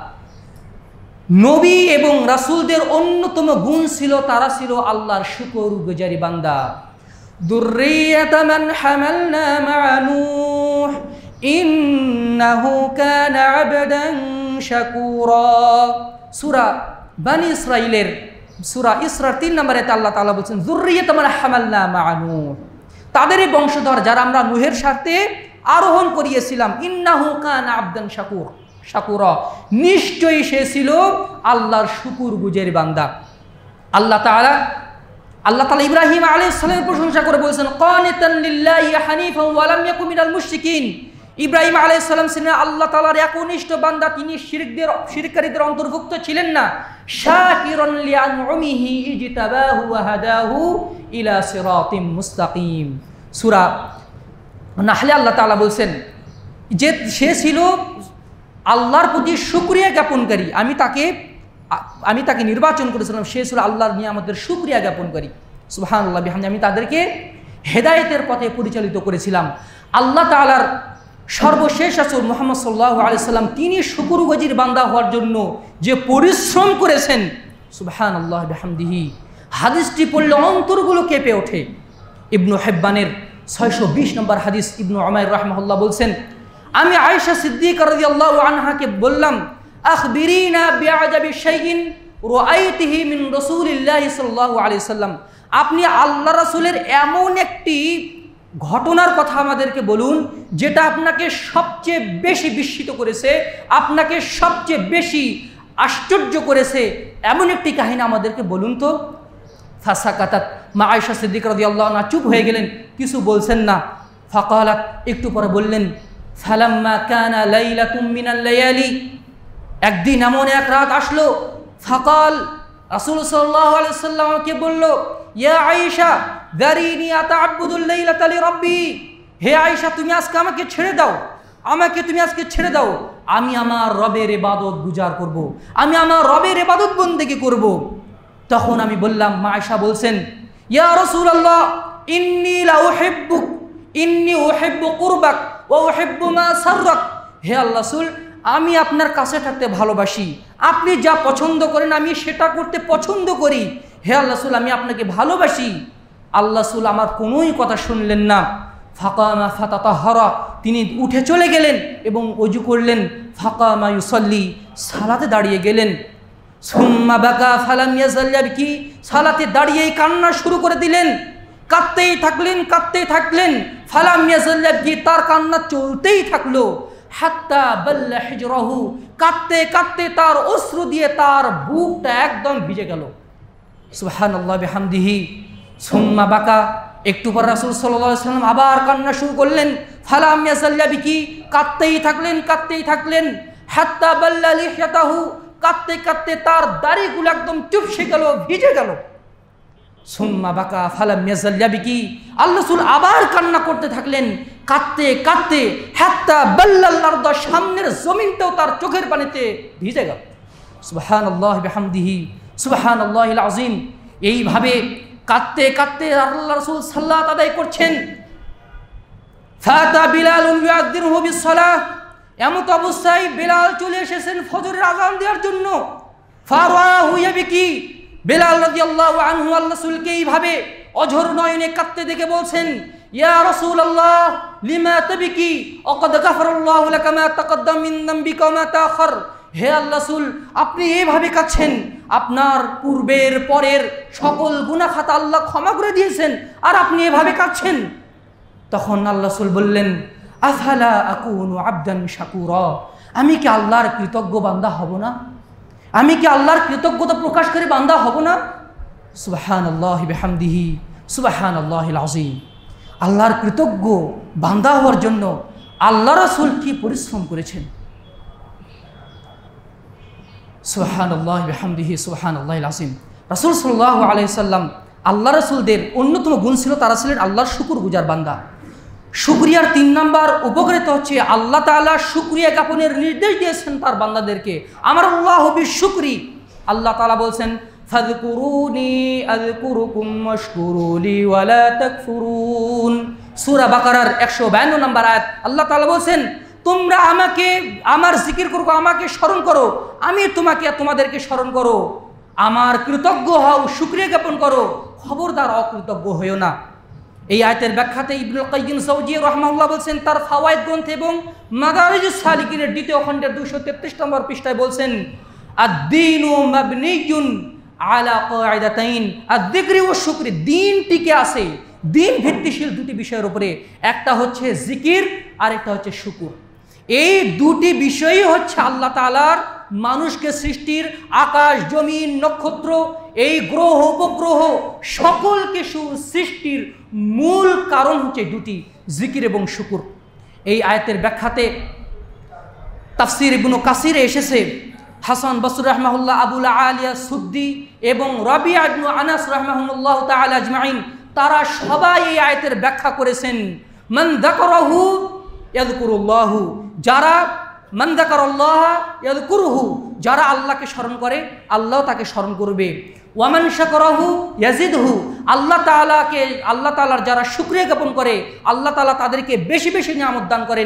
নবী এবং রাসূলদের অন্যতম গুণ ছিল তারা ছিল আল্লাহর শুকরগুজারি বান্দা। যুররিয়াতা মান হামালনা মা'a নূহ ইন্নাহু কানা আবদান শাকুরা। সূরা বনি ইসরাঈলের সূরা ইসরার 3 নম্বর আয়াতে আল্লাহ তাআলা বলেন যুররিয়াতা মান হামালনা মা'a নূহ, তাদেরই বংশধর যারা আমরা নূহের সাথে আরোহণ করিয়েছিলাম। ইন্নাহু কানা আবদান শাকুরা, নিশ্চয়ই সে ছিল আল্লাহর শুকরগুজার বান্দা। আল্লাহ তাআলা ইব্রাহিম আলাইহিস সালামের প্রশংসা করে বলেছেন কানিতান লিল্লাহি হানিফান ওয়া লাম ইয়াকুন মিনাল মুশরিকিন। ইব্রাহিম আলাইহিস সালাম ছিলেন আল্লাহ তাআলার একনিষ্ঠ বান্দা, তিনি শিরককারীদের অন্তর্ভুক্ত ছিলেন না। শাকিরান লিআনউমিহি ইজতাবাহু ওয়া হাদাহু ইলা সিরাতিম মুস্তাকিম। সূরা নাহলে আল্লাহ তাআলা বলেন যে সে ছিল আল্লাহর প্রতি শুকরিয়া জ্ঞাপনকারী, আমি তাকে নির্বাচন করেছিলাম, সে ছিল আল্লাহর নিয়ামতের শুকরিয়া জ্ঞাপনকারী। সুবহানাল্লাহ বিহামদি। আমি তাদেরকে হেদায়েতের পথে পরিচালিত করেছিলাম। আল্লাহ তাআলার সর্বশেষ রাসূল মুহাম্মদ সাল্লাল্লাহু আলাইহি সাল্লাম তিনি শুকরগুজার বান্দা হওয়ার জন্য যে পরিশ্রম করেছেন, সুবহানাল্লাহ বিহামদিহি, হাদিসটি পড়লে অন্তরগুলো কেঁপে ওঠে। ইবনু হিব্বানের 620 নম্বর হাদিস, ইবনু উমাইর রাহিমাহুল্লাহ বলছেন, আমি আয়েশা সিদ্দিকা রাদিয়াল্লাহু আনহাকে বললাম, আখবিরিনা বিআজাবি শাইইন রাআইতিহি মিন রাসূলিল্লাহি সাল্লাল্লাহু আলাইহি সাল্লাম, আপনি আল্লাহ রাসূলের এমন একটি ঘটনার কথা আমাদেরকে বলুন যেটা আপনাকে সবচেয়ে বেশি বিস্মিত করেছে, আপনাকে সবচেয়ে বেশি আশ্চর্য করেছে, এমন একটি কাহিনী আমাদেরকে বলুন তো। ফাসাকাতাত, মা আয়েশা সিদ্দিকা রাদিয়াল্লাহু আনহা চুপ হয়ে গেলেন, কিছু বলছেন না। ফাকালাত, একটু পরে বললেন, ফালাম্মা কানা লাইলাতুম মিনাল লায়ালি, একদিন এমন এক রাত আসলো, ফাকাল, রাসূল সাল্লাল্লাহু আলাইহি সাল্লামকে বলল, ইয়া আয়েশা দারিনি আতা'আব্বুদুল লাইলাতা লিরাব্বি, হে আয়েশা তুমি আজকে আমাকে ছেড়ে দাও, তুমি আজকে ছেড়ে দাও, আমি আমার রবের ইবাদত গুজার করব, আমি আমার রবের ইবাদত বন্দেগী করব। তখন আমি বললাম, মা আয়েশা বলছেন, ইয়া রাসূলুল্লাহ ইন্নী লা উহিব্বুক, ইন্নী উহিব্বু কুরবাক ওয়া উহিব্বু মা সাররাক, হে আল্লাহ রাসূল আমি আপনার কাছে থাকতে ভালোবাসি, আপনি যা পছন্দ করেন আমি সেটা করতে পছন্দ করি, হে আল্লাহ রাসূল আমি আপনাকে ভালোবাসি। আল্লাহ রাসূল আমার কোনোই কথা শুনলেন না। ফাকামা ফাতাতাহারা, তিনি উঠে চলে গেলেন এবং ওযু করলেন। ফাকামা ইউসাল্লি, সালাতে দাঁড়িয়ে গেলেন। সুম্মা বাকা ফালাম ইয়াজাল ইয়াবকি, সালাতে দাঁড়িয়েই কান্না শুরু করে দিলেন, কাঁদতেই থাকলেন। ফালাম ইয়াজাল ইয়াবকি, তার কান্না চলতেই থাকলো। হাত্তা বাল্লা হিজরাহু, কাঁদতে তার অশ্রু দিয়ে তার বুকটা একদম ভিজে গেল। সুবহানাল্লাহ বিহামদিহি। সুম্মা বাকা, একটু পর রাসূল সাল্লাল্লাহু আলাইহি ওয়াসাল্লাম আবার কান্না শুরু করলেন। ফালাম ইয়াজাল ইয়াবকি, কাঁদতেই থাকলেন। হাত্তা বাল্লা লিহয়াতাহু, কাঁদতে তার দাড়িগুলো একদম চুপসে গেল, ভিজে গেল। সুম্মা বাকা ফালাম ইয়াজাল ইয়াবকি, আল্লাহ রাসূল আবার কান্না করতে থাকলেন, কাঁদতে হাত্তা বাল্লাল আরদ, সামনের জমিনটাও তার চোখের পানিতে ভিজে গেল। সুবহানাল্লাহ বিহামদিহি, সুবহানাল্লাহিল আযীম। এইভাবে কাঁদতে আল্লাহ রাসূল সালাত আদায় করছেন। ফাতা বিলালুন ইউআযযিরহু বিসসালাহ, এমত অবস্থায় বিলাল চলে এসেছেন ফজরের আযান দেওয়ার জন্য। ফারাহু ইয়াবকি, বিলাল রাদিয়াল্লাহু আনহু আল্লাহ রাসূলকে এইভাবে অঝর নয়নে কাঁদতে দেখে বলছেন, ইয়া রাসূলুল্লাহ লিমা তাবকি ওয়াকাদ গাফারাল্লাহু লাকা মা তাকাদ্দাম মিন যামবিকা ওয়া মা তাআখার, হে আল্লাহ রাসূল আপনি এইভাবে কাঁদছেন, আপনার পূর্বের পরের সকল গুনাহ খাতা আল্লাহ ক্ষমা করে দিয়েছেন, আর আপনি এভাবে কাঁদছেন। তখন আল্লাহ রাসূল বললেন, আফালা আকুনু আবদান শাকুরা, আমি কি আল্লাহর কৃতজ্ঞ বান্দা হব না? আমি কি আল্লাহর কৃতজ্ঞতা প্রকাশকারী বান্দা হব না? সুবহানাল্লাহি বিহামদিহি, সুবহানাল্লাহিল আযীম। আল্লাহর কৃতজ্ঞ বান্দা হওয়ার জন্য আল্লাহ রাসূল কি পরিশ্রম করেছেন। সুবহানাল্লাহি বিহামদিহি, সুবহানাল্লাহিল আযীম। রাসূল সাল্লাল্লাহু আলাইহি সাল্লাম, আল্লাহ রাসূলদের অন্যতম গুণ ছিল তারা ছিলেন আল্লাহর শুকরগুজার বান্দা। শুকরিয়ার 3 নম্বর উপকারিতা হচ্ছে আল্লাহ তাআলা শুকরিয়া জ্ঞাপনের নির্দেশ দিয়েছেন তার বান্দাদেরকে। আমারুল্লাহু বিশুকরি, আল্লাহ তাআলা বলছেন, ফাযকুরুনি আযকুরুকুম ওয়াশকুরুলি ওয়ালা তাকফুরুন। সূরা বাকারার 152 নম্বর আয়াত। আল্লাহ তাআলা বলছেন, তোমরা আমাকে আমার জিকির করো, আমাকে স্মরণ করো, আমি তোমাদেরকে স্মরণ করো, আমার কৃতজ্ঞ হও, শুকরিয়া জ্ঞাপন করো, খবরদার অকৃতজ্ঞ হইও না। এই আয়াতের ব্যাখ্যাতে ইবনুল কাইয়িম জাওজিয়্যি রাহিমাহুল্লাহ বলছেন তার ফাওয়ায়েদ গ্রন্থে এবং মাদারিজুস সালিকিনের 2য় খণ্ডের 233 নম্বর পৃষ্ঠায় বলছেন, আদ-দীনু মাবনিয়্যুন আলা কায়দাতাইন আয-যিকরি ওয়াশ শুকরি, দ্বীন টিকে আছে, দ্বীন ভিত্তিশীল দুটি বিষয়ের উপরে, একটা হচ্ছে জিকির আর একটা হচ্ছে শুকর। এই দুটি বিষয়ই হচ্ছে আল্লাহ তাআলার মানুষকে সৃষ্টির, আকাশ জমিন নক্ষত্র এই গ্রহ উপগ্রহ সকলকে সৃষ্টির মূল কারণ হচ্ছে দুটি, জিকির এবং শুকর। এই আয়াতের ব্যাখ্যাতে তাফসীর ইবনে কাসিরে এসেছে, হাসান বসরি রাহমাহুল্লাহ, আবুল আলিয়া সুদ্দি এবং রাবিয়া ইবনে আনাস রাহমাহুল্লাহু তাআলা আজমাইন, তারা সবাই এই আয়াতের ব্যাখ্যা করেছেন, মান যাকারাহু ইয়াযকুরুল্লাহু, যারা মান যাকারাল্লাহ ইয়াযকুরুহু, যারা আল্লাহকে স্মরণ করে আল্লাহ তাকে স্মরণ করবে। ওয়ামান শাকারাহু ইয়াজিদহু, আল্লাহ তাআলার যারা শুকরিয়া জ্ঞাপন করে আল্লাহ তাআলা তাদেরকে বেশি বেশি নিয়ামত দান করেন।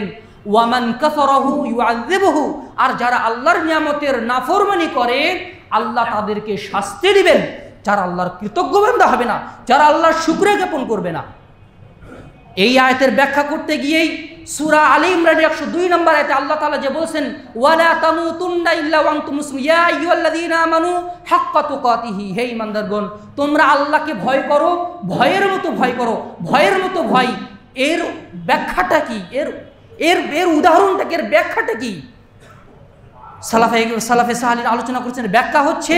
ওয়ামান কাফারাহু ইউআযিবুহু, আর যারা আল্লাহর নিয়ামতের নাফরমানি করে আল্লাহ তাদেরকে শাস্তি দিবেন। যারা আল্লাহর কৃতজ্ঞ বান্দা হবে না, যারা আল্লাহর শুকরিয়া জ্ঞাপন করবে না। এই আয়াতের ব্যাখ্যা করতে গিয়েই সূরা আলী ইমরানের 102 নম্বর আয়াতে আল্লাহ তাআলা যে বলছেন ওয়ালা তামুতুন্না ইল্লা ওয়া আনতুম মুসলিমুন ইয়া আইয়ুহাল্লাযীনা আমানু হাক্কা তুকাতিহি, হে ঈমানদারগণ তোমরা আল্লাহকে ভয় করো, ভয়ের মতো ভয় করো। ভয়ের মতো ভয়, এর ব্যাখ্যাটা কি? এর উদাহরণটা কি? এর ব্যাখ্যাটা কি? সালাফে সাহালিন আলোচনা করছেন। ব্যাখ্যা হচ্ছে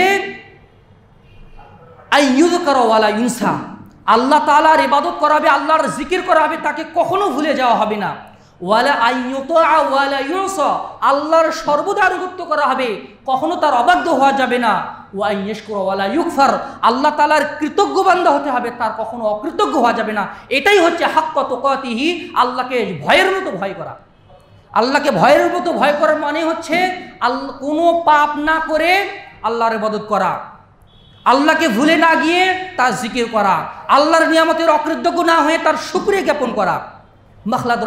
আইয়ুযকারা ওয়ালা ইউনসা, আল্লাহ তাআলার ইবাদত করা হবে, আল্লাহর জিকির করা হবে, তাকে কখনো ভুলে যাওয়া হবে না। ওয়ালা আইয়ুতা ওয়ালা ইউসা, আল্লাহর সর্বদা আনুগত্য করা হবে, কখনো তার অবাধ্য হওয়া যাবে না। ওয়া ইয়াশকুরা ওয়ালা ইউকফার, আল্লাহ তাআলার কৃতজ্ঞ বান্দা হতে হবে, তার কখনো অকৃতজ্ঞ হওয়া যাবে না। এটাই হচ্ছে হাক্কা তুকাতিহি, আল্লাহকে ভয়ের মতো ভয় করা। আল্লাহকে ভয়ের মতো ভয় করার মানে হচ্ছে কোনো পাপ না করে আল্লাহর ইবাদত করা, আল্লাহকে ভুলে না গিয়ে তার জিকির করা, আল্লাহর নিয়ামতের অকৃতজ্ঞ না হয়ে তার শুকরিয়া জ্ঞাপন করা। মাখলাদ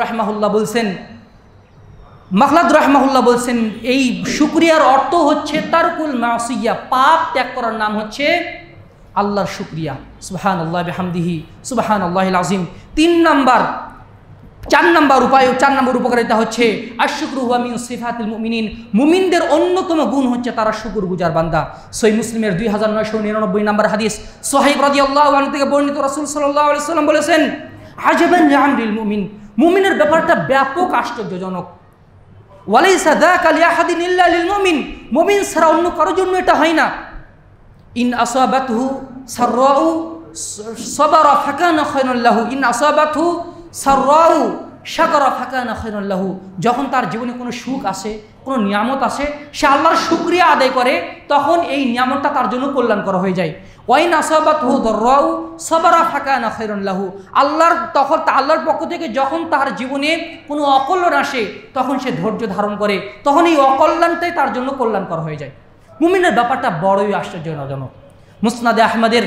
রাহমাহুল্লাহ বলছেন এই শুকরিয়ার অর্থ হচ্ছে তারকুল মাসিয়া, পাপ ত্যাগ করার নাম হচ্ছে আল্লাহর শুকরিয়া। সুবহানাল্লাহি বিহামদিহি সুবহানাল্লাহিল আযীম। 4 নম্বর উপকারিতা হচ্ছে আশ-শুকরু হুয়া মিন সিফাতিল মুমিনিন, মুমিনদের অন্যতম গুণ হচ্ছে তারা শুকরগুজার বান্দা। সহিহ মুসলিমের 2999 নম্বর হাদিস, সুহাইব রাদিয়াল্লাহু আনহু থেকে বর্ণিত, রাসূল সাল্লাল্লাহু আলাইহি ওয়াসাল্লাম বলেছেন আজাবান লিআমরিল মুমিন, মুমিনের ব্যাপারটা ব্যাপক আশ্চর্যজনক। ওয়ালাইসা যাকা লিআহাদিন ইল্লা লিল মুমিন, মুমিন ছাড়া অন্য কারোর জন্য এটা হয় না। ইন আসাবাতহু সাররাউ সাবারা ফাকানা খায়রুন লাহু, ইন আসাবাতহু সাররাউ শাকারা ফাকানা খায়রুন লাহু, যখন তার জীবনে কোনো সুখ আসে, কোনো নিয়ামত আসে, সে আল্লাহর শুকরিয়া আদায় করে, তখন এই নিয়ামতটা তার জন্য কল্যাণকর হয়ে যায়। ওয়াইন আসাবাতহু দাররাউ সাবারা ফাকানা খায়রুন লাহু, আল্লাহর পক্ষ থেকে যখন তার জীবনে কোনো অকল্যাণ আসে, তখন সে ধৈর্য ধারণ করে, তখন এই অকল্যাণটাই তার জন্য কল্যাণকর হয়ে যায়। মুমিনের ব্যাপারটা বড়ই আশ্চর্যজনক। মুসনাদে আহমদের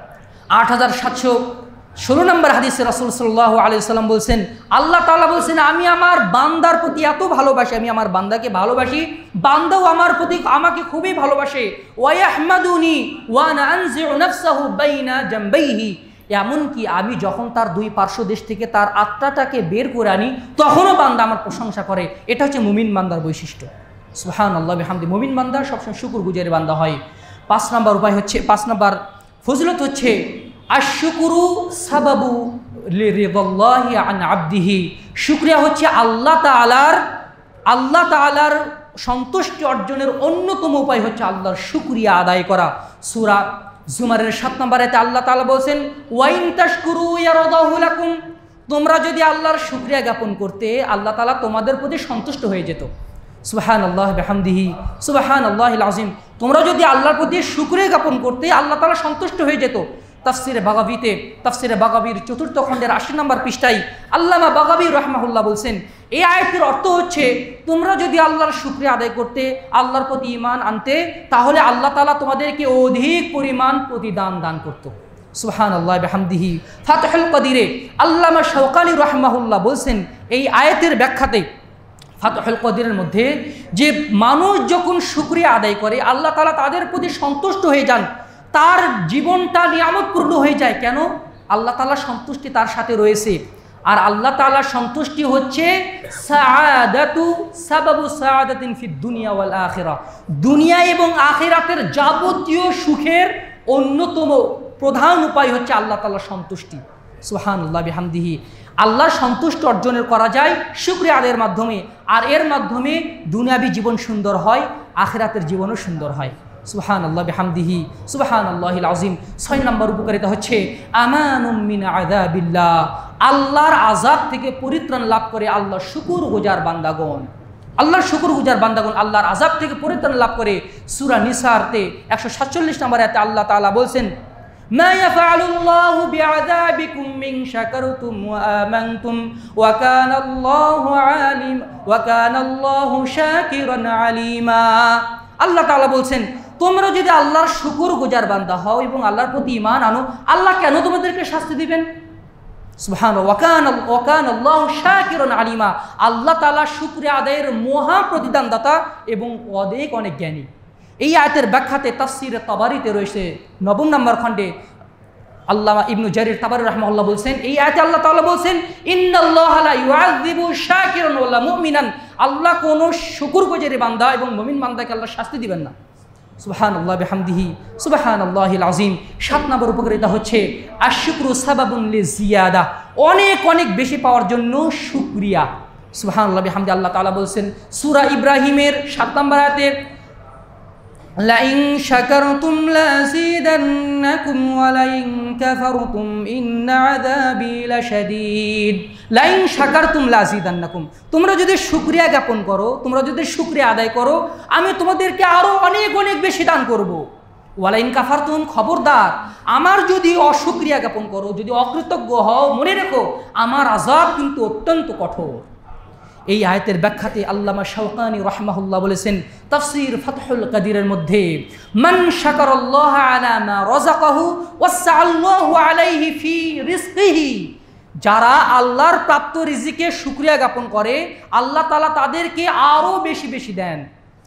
8716 নম্বর হাদিসে রাসূল সাল্লাল্লাহু আলাইহি ওয়াসাল্লাম বলছেন, আল্লাহ তাআলা বলছেন আমি আমার বান্দার প্রতি এত ভালোবাসি, আমি আমার বান্দাকে ভালোবাসি, বান্দাও আমার প্রতি আমাকে খুবই ভালোবাসে। ওয়া ইয়াহমাদুনি ওয়া আনা আনজিউ নাফসাহু বাইনা জামবাইহি, এমনকি আমি যখন তার দুই পার্শ্ব দেশ থেকে তার আত্মাটাকে বের করে আনি, তখনও বান্দা আমার প্রশংসা করে। এটা হচ্ছে মুমিন বান্দার বৈশিষ্ট্য। সুবহানাল্লাহি বিহামদি, মুমিন বান্দা সবসময় শুকরগুজারি বান্দা হয়। 5 নম্বর ফজিলত হচ্ছে আশ-শুকরু সাবাবু লিরিদাল্লাহি আন আবদিহি, শুকরিয়া হচ্ছে আল্লাহ তাআলার সন্তুষ্টি অর্জনের অন্যতম উপায় হচ্ছে আল্লাহর শুকরিয়া আদায় করা। সূরা জুমারের 7 নম্বর আয়াতে আল্লাহ তাআলা বলেন ওয়াইন তাশকুরু ইয়ারদাহু লাকুম, তোমরা যদি আল্লাহর শুকরিয়া জ্ঞাপন করতে আল্লাহ তাআলা তোমাদের প্রতি সন্তুষ্ট হয়ে যেত। সুবহানাল্লাহি বিহামদিহি সুবহানাল্লাহিল আযীম, তোমরা যদি আল্লাহর প্রতি শুকরিয়া জ্ঞাপন করতে আল্লাহ তাআলা সন্তুষ্ট হয়ে যেত। তাফসিরে বাগাবীর 4th খণ্ডের 80 নম্বর পৃষ্ঠায় আল্লামা বাগাবী রাহমাহুল্লাহ বলছেন এই আয়াতের অর্থ হচ্ছে তোমরা যদি আল্লাহর শুকরিয়া আদায় করতে, আল্লাহর প্রতি ঈমান আনতে, তাহলে আল্লাহ তাআলা তোমাদেরকে অধিক পরিমাণ প্রতিদান দান করত। সুবহানাল্লাহি বিহামদিহি। ফাতহুল কদিরে আল্লামা শাওকানি রাহমাহুল্লাহ বলছেন এই আয়াতের ব্যাখ্যাতে, ফাতহুল কদিরের মধ্যে, যে মানুষ যখন শুকরিয়া আদায় করে আল্লাহ তাআলা তাদের প্রতি সন্তুষ্ট হয়ে যান, তার জীবনটা নিয়ামতপূর্ণ হয়ে যায়। কেন? আল্লাহ তাআলার সন্তুষ্টি তার সাথে রয়েছে। আর আল্লাহ তাআলার সন্তুষ্টি হচ্ছে সাআদাতু সাবাবু সাআদাতিন ফিদ দুনিয়া ওয়াল আখিরাহ, দুনিয়া এবং আখিরাতের যাবতীয় সুখের অন্যতম প্রধান উপায় হচ্ছে আল্লাহ তাআলার সন্তুষ্টি। সুবহানাল্লাহি বিহামদিহি। আল্লাহর সন্তুষ্টি অর্জনের করা যায় শুকরিয়া আদায়ের মাধ্যমে, আর এর মাধ্যমে দুনিয়াবী জীবন সুন্দর হয়, আখিরাতের জীবনও সুন্দর হয়। সুবহানাল্লাহি বিহামদিহি সুবহানাল্লাহিল আযীম। 6 নম্বর উপকারিতা হচ্ছে আমানুম মিন আযাবিল্লাহ, আল্লাহর আযাব থেকে পরিত্রাণ লাভ করে আল্লাহর শুকরগুজার বান্দাগণ, আল্লাহর আযাব থেকে পরিত্রাণ লাভ করে। সূরা নিসাতে 147 নম্বর আয়াতে আল্লাহ তাআলা বলছেন মা ইয়াফআলুল্লাহু বিআযাবিকুম মিন শাকারতুম ওয়া আমানতুম ওয়া কানাল্লাহু শাকিরান আলীমা। আল্লাহ তাআলা বলছেন তোমরা যদি আল্লাহর শুকরগুজার বান্দা হও এবং আল্লাহর প্রতি ঈমান আনো, আল্লাহ কেন তোমাদেরকে শাস্তি দিবেন? সুবহানাল্লাহ, ওয়াকানাল্লাহু শাকিরান আলিমা। আল্লাহ তাআলা শুকরিয়া আদায়ের মহা প্রতিদানদাতা এবং অনেক অনেক জ্ঞানী। এই আয়াতের ব্যাখ্যাতে তাফসীরে তাবারিতে রয়েছে 9 নম্বর খণ্ডে আল্লামা ইবনু জারির তাবারি রাহমাহুল্লাহ বলছেন, এই আয়াতে আল্লাহ তাআলা বলছেন ইন্নাল্লাহা লা ইউআযিবু শাকিরান ওয়ালা মুমিনান, আল্লাহ কোন শুকরগুজারি বান্দা এবং মুমিন বান্দাকে আল্লাহ শাস্তি দিবেন না। সুবহানাল্লাহ বিহামদিহি সুবহানাল্লাহিল আযীম। 7 নম্বর উপকারিতা হচ্ছে আশ-শুকরু সাবাবুন লিজিয়াদা, অনেক অনেক বেশি পাওয়ার জন্য শুকরিয়া। সুবহানাল্লাহ বিহামদি। আল্লাহ তাআলা বলছেন সূরা ইব্রাহিমের 7 নম্বর আয়াতে লাইন শাকারতুম লাযিদান্নাকুম ওয়া লাইন কাফারতুম ইন্না আযাবি লাশাদীদ। লাইন শাকারতুম লাযিদান্নাকুম, তোমরা যদি শুকরিয়া জ্ঞাপন করো, তোমরা যদি শুকরিয়া আদায় করো, আমি তোমাদেরকে আরো অনেক অনেক বেশি দান করব। ওয়া লাইন কাফারতুম, খবরদার আমার যদি অশুকরিয়া জ্ঞাপন করো, যদি অকৃতজ্ঞ হও, মনে রেখো আমার আযাব কিন্তু অত্যন্ত কঠোর। এই আয়াতের ব্যাখ্যাতে আল্লামা শাওকানি রাহমাহুল্লাহ বলেছেন তাফসীর ফাতহুল কাদিরের মধ্যে, মান শাকারাল্লাহ আলা মা রাযাকাহু ওয়াসআল্লাহু আলাইহি ফি রিজকিহি, যারা আল্লাহর প্রাপ্ত রিজিকে শুকরিয়া জ্ঞাপন করে আল্লাহ তাআলা তাদেরকে আরো বেশি বেশি দেন।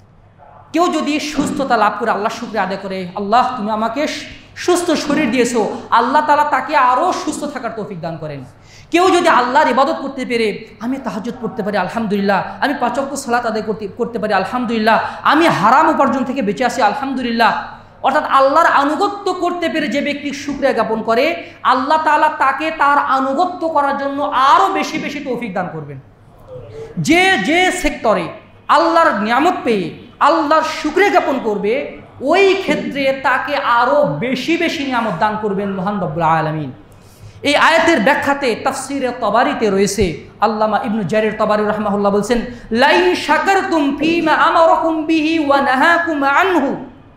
কেউ যদি সুস্থতা লাভ করে আল্লাহ শুকরিয়া আদায় করে, আল্লাহ তুমি আমাকে সুস্থ শরীর দিয়েছো, আল্লাহ তাআলা তাকে আরো সুস্থ থাকার তৌফিক দান করেন। কেউ যদি আল্লাহর ইবাদত করতে পেরে, আমি তাহাজ্জুদ পড়তে পারি আলহামদুলিল্লাহ, আমি 5 ওয়াক্ত সালাত আদায় করতে পারি আলহামদুলিল্লাহ, আমি হারাম উপার্জন থেকে বেঁচে আছি আলহামদুলিল্লাহ, অর্থাৎ আল্লাহর আনুগত্য করতে পেরে যে ব্যক্তি শুকরিয়া জ্ঞাপন করে আল্লাহ তাআলা তাকে তার আনুগত্য করার জন্য আরো বেশি বেশি তৌফিক দান করবেন। যে যে সেক্টরে আল্লাহর নিয়ামত পেয়ে আল্লাহর শুকরিয়া জ্ঞাপন করবে, ওই ক্ষেত্রে তাকে আরো বেশি বেশি নিয়ামত দান করবেন মহান রব্বুল আলামিন। এই আয়াতের ব্যাখ্যাতে তাফসীরে তাবারিতে রয়েছে আল্লামা ইবনু জারির তাবারি রাহমাহুল্লাহ বলছেন লাইন শাকারতুম ফীমা আমারাকুম বিহি ওয়া নাহাকুম আনহু,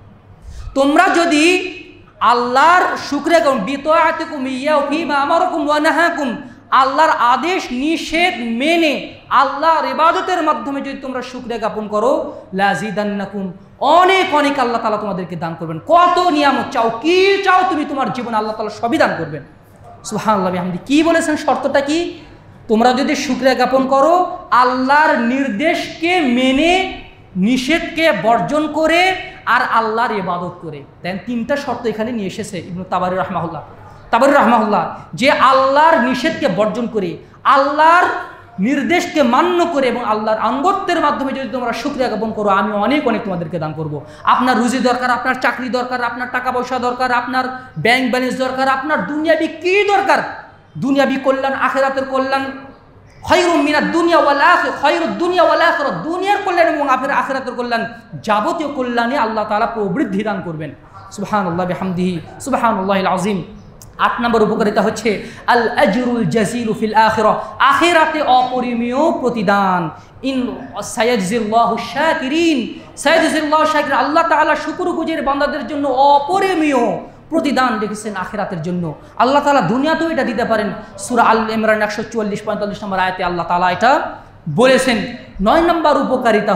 তোমরা যদি আল্লাহর শুকরিয়া করো, বিতাআতিকুম ইয়া ফীমা আমারাকুম ওয়া নাহাকুম, আল্লাহর আদেশ নিষেধ মেনে আল্লাহর ইবাদতের মাধ্যমে যদি তোমরা শুকরিয়া জ্ঞাপন করো, লাযিদান্নাকুম, অনেক অনেক আল্লাহ তাআলা তোমাদেরকে দান করবেন। কত নিয়ামত চাও, কি চাও তুমি তোমার জীবনে, আল্লাহ তাআলা সবই দান করবেন। সুবহানাল্লাহ বিহামদি। কি বলেছেন, শর্তটা কি? তোমরা যদি শুকরিয়া জ্ঞাপন করো আল্লাহর নির্দেশকে মেনে, নিষেধকে বর্জন করে আর আল্লাহর ইবাদত করে। দেন 3টা শর্ত এখানে নিয়ে এসেছে ইবনু তাবারি রাহমাহুল্লাহ, যে আল্লাহর নিষেধকে বর্জন করে, আল্লাহর নির্দেশকে মান্য করে এবং আল্লাহর আনুগত্যের মাধ্যমে যদি তোমরা শুকরিয়া জ্ঞাপন করো, আমি অনেক অনেক তোমাদেরকে দান করব। আপনার রুজি দরকার, আপনার চাকরি দরকার, আপনার টাকা পয়সা দরকার, আপনার ব্যাংক ব্যালেন্স দরকার, আপনার দুনিয়াবি কি দরকার, দুনিয়াবি কল্যাণ, আখিরাতের কল্যাণ, খায়রুম মিনাদ দুনিয়া ওয়াল আখিরাহ, খায়রুদ দুনিয়া ওয়াল আখিরাহ, দুনিয়ার কল্যাণ এবং আখিরাতের কল্যাণ, যাবতীয় কল্যাণে আল্লাহ তাআলা প্রবৃদ্ধি দান করবেন। সুবহানাল্লাহ বিহামদিহি সুবহানাল্লাহিল আযীম। 8 নম্বর উপকারিতা হচ্ছে আল আজরুল জাযীলু ফিল আখিরাহ, আখিরাতে অপরিমেয় প্রতিদান। ইন সায়াজজিল্লাহু শাকিরিন, সায়াজজিল্লাহু শাকির, আল্লাহ তাআলা শুকরগুজার বান্দাদের জন্য অপরিমেয় প্রতিদান রেখেছেন আখিরাতের জন্য। আল্লাহ তাআলা দুনিয়াতেও এটা দিতে পারেন। সূরা আল ইমরান 144-45 নম্বর আয়াতে আল্লাহ তাআলা এটা বলেছেন। 9 নম্বর উপকারিতা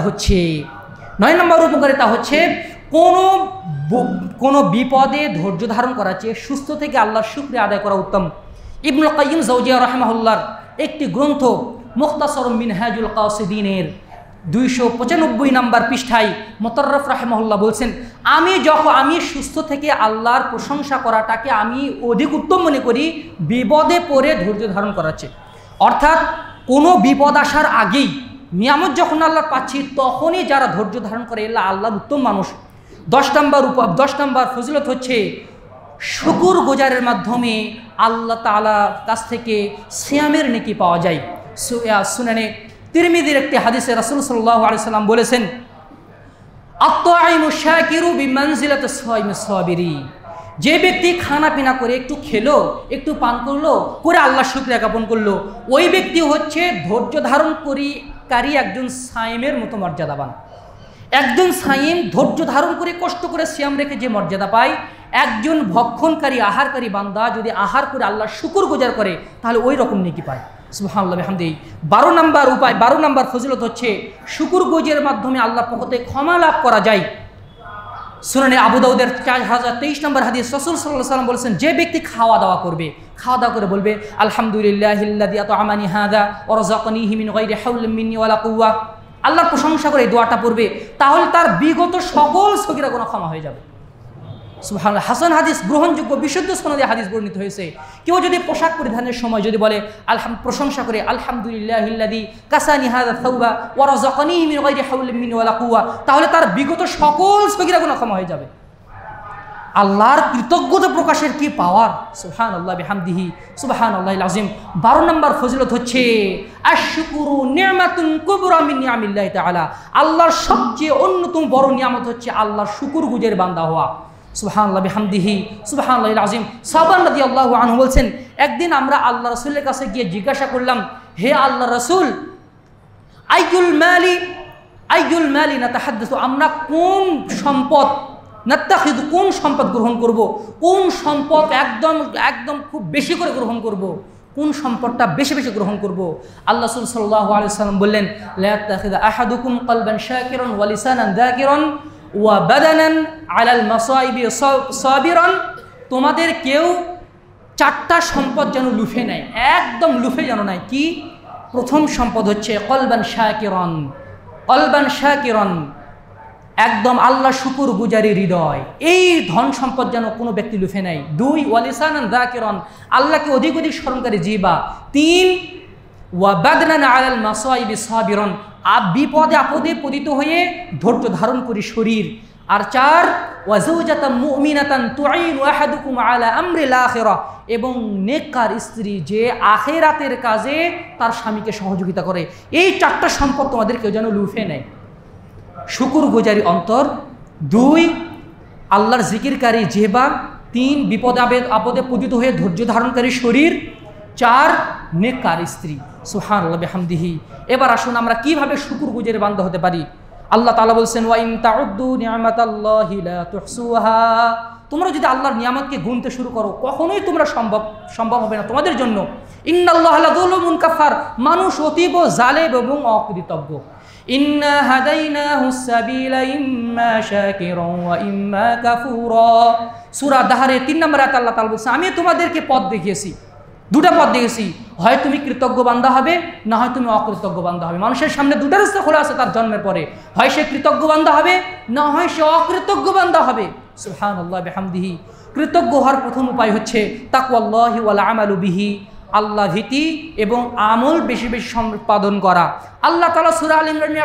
হচ্ছে কোনো বিপদে ধৈর্য ধারণ করার চেয়ে সুস্থ থেকে আল্লাহর শুকরিয়া আদায় করা উত্তম। ইবনুল কাইয়িম জাওজিয়া রাহিমাহুল্লাহর একটি গ্রন্থ মুখতাসর মিনহাজুল কাসিদিনের 295 নম্বর পৃষ্ঠায় মুতাররফ রাহিমাহুল্লাহ বলছেন, আমি সুস্থ থেকে আল্লাহর প্রশংসা করাটাকে আমি অধিক উত্তম মনে করি বিপদে পড়ে ধৈর্য ধারণ করার চেয়ে। অর্থাৎ কোনো বিপদ আসার আগেই, নিয়ামত যখন আল্লাহর পাচ্ছি তখনই যারা ধৈর্য ধারণ করে এরা আল্লাহর উত্তম মানুষ। 10 নম্বর ফজিলত হচ্ছে শুকর গুজারের মাধ্যমে আল্লাহ তাআলা কাছ থেকে সিয়ামের নেকি পাওয়া যায়। সুনানে তিরমিজির একটি হাদিসে রাসূল সাল্লাল্লাহু আলাইহি সাল্লাম বলেছেন, আত-তাঈমু শাকিরু বিমানজিলাতিস সাইমিস সাবিরি, যে ব্যক্তি খানা পিনা করে একটু খেলো, একটু পান করলো, করে আল্লাহ শুকরিয়া জ্ঞাপন করলো, ওই ব্যক্তি হচ্ছে ধৈর্য ধারণ কারী একজন সাইমের মতো মর্যাদাবান। একজন সাইম ধৈর্য ধারণ করে কষ্ট করে সিয়াম রেখে যে মর্যাদা পায়, একজন ভক্ষণকারী আহারকারী বান্দা যদি আহার করে আল্লাহ শুকর গুজার করে তাহলে ওই রকম নেকি পায়। সুবহানাল্লাহ বিহামদিহি। 12 নম্বর ফজিলত হচ্ছে শুকর গুজারের মাধ্যমে আল্লাহর পক্ষ থেকে ক্ষমা লাভ করা যায়। সুনানে আবু দাউদের 4023 নম্বর হাদিস, রাসূল সাল্লাল্লাহু আলাইহি ওয়াসাল্লাম বলেছেন, যে ব্যক্তি খাওয়া দাওয়া করবে, খাওয়া দাওয়া করে বলবে আলহামদুলিল্লাহিল্লাযী আত'আমানি হাযা ওয়া রাযাকানিহি মিন গায়রি হাওলিন মিন্নি ওয়ালা কুওয়া, আল্লাহর প্রশংসা করে এই দোয়াটা পড়বে, তাহলে তার বিগত সকল সগীরা গুনাহ ক্ষমা হয়ে যাবে। সুবহানাল্লাহ। হাসান হাদিস, গ্রহণযোগ্য বিশুদ্ধ সনদে হাদিস বর্ণিত হয়েছে। কেউ যদি পোশাক পরিধানের সময় যদি বলে প্রশংসা করে আলহামদুলিল্লাহিল্লাযী কাসানি হাযা সাওবা ওয়া রাযাকানিহি মিন গায়রি হাওলিন মিন্নি ওয়ালা কুওয়া, তাহলে তার বিগত সকল সগীরা গুনাহ ক্ষমা হয়ে যাবে। আল্লাহর কৃতজ্ঞতা প্রকাশের কি পাওয়ার! সুবহানাল্লাহ বিহামদিহি সুবহানাল্লাহিল আযীম। 12 নম্বর ফজিলত হচ্ছে আশ-শুকরু নি'মাতুন কুবরা মিন নি'ামিল্লাহি তাআলা। আল্লাহর সবচেয়ে অন্যতম বড় নিয়ামত হচ্ছে আল্লাহর শুকরগুজার বান্দা হওয়া। সুবহানাল্লাহ বিহামদিহি সুবহানাল্লাহিল আযীম। সাহাবা রাদিয়াল্লাহু আনহু বলছেন, একদিন আমরা আল্লাহ রাসূলের কাছে গিয়ে জিজ্ঞাসা করলাম, হে আল্লাহর রাসূল, আইয়ুল মালি নাতাহাদ্দাসু, আমরা কোন সম্পদ নাত্তাখিযু, কোন সম্পদ গ্রহণ করব, কোন সম্পদ একদম খুব বেশি করে গ্রহণ করব, কোন সম্পদটা বেশি বেশি গ্রহণ করব? আল্লাহ রাসূল সাল্লাল্লাহু আলাইহি ওয়াসাল্লাম বললেন, লা ইয়াত্তাখিযু আহাদুকুম কলবান শাকিরান ওয়া লিসানান যাকিরান ওয়া বাদানান আলাল মাসাইবি সাবিরান। তোমাদের কেউ 4টা সম্পদ যেন লুফে নেয়, একদম লুফে যেন নেয়। কি? প্রথম সম্পদ হচ্ছে কলবান শাকিরান, একদম আল্লাহ শুকুর গুজারি হৃদয়, এই ধন সম্পদ যেন কোনো ব্যক্তি লুফে নেয়। 2 ওয়া লিসানান যাকিরান, আল্লাহকে অধিক অধিক স্মরণকারী জিহ্বা। 3 ওয়া বাদনান আলাল মাসাইবি সাবিরান, বিপদে আপদে পতিত হয়ে ধৈর্য ধারণ করি শরীর। আর 4 ওয়া যাওজাতাম মুমিনাতান তুঈনু আহাদুকুম আলা আমরিল আখিরাহ, এবং নেককার স্ত্রী যে আখিরাতের কাজে তার স্বামীকে সহযোগিতা করে। এই 4টা সম্পদ তোমাদের কেউ যেন লুফে নেয়। শুকুর গুজারি অন্তর, 2 আল্লাহর জিকিরকারী জিহ্বা, 3 বিপদে আপদে পতিত হয়ে ধৈর্য ধারণকারী শরীর, 4 নেককার স্ত্রী। সুবহানাল্লাহ বিহামদিহি। এবার আসুন আমরা কিভাবে শুকুর গুজারি বান্দা হতে পারি। আল্লাহ তাআলা বলছেন, ওয়া ইন তাউদ্দু নি'মাতাল্লাহি লা তুহসুহা, তোমরা যদি আল্লাহর নিয়ামতকে গুনতে শুরু করো, কখনোই তোমরা সম্ভব হবে না তোমাদের জন্য। ইন্নাল্লাহা লাযুলুমুন কাফার, মানুষ অতীব জালেম এবং অকৃতজ্ঞ। ইন্না হাদাইনাহুস সাবিলা ইম্মা শাকিরান ওয়া ইম্মা কাফুরা। সূরা দাহরের 3 নম্বর আয়াতে আল্লাহ তাআলা বলেছেন, আমি তোমাদেরকে পথ দেখিয়েছি, 2টা পথ দেখিয়েছি, হয় তুমি কৃতজ্ঞ বান্দা হবে, না হয় তুমি অকৃতজ্ঞ বান্দা হবে। মানুষের সামনে 2টা রাস্তা খোলা আছে তার জন্মের পরে, হয় সে কৃতজ্ঞ বান্দা হবে, না হয় সে অকৃতজ্ঞ বান্দা হবে। সুবহানাল্লাহ বিহামদিহি। কৃতজ্ঞ হওয়ার প্রথম উপায় হচ্ছে তাকওয়াল্লাহি ওয়াল আমালু বিহি, আল্লাহ ভীতি এবং আমল বেশি বেশি সম্পাদন করা। আল্লাহ তাআলা সূরা আল ইমরানের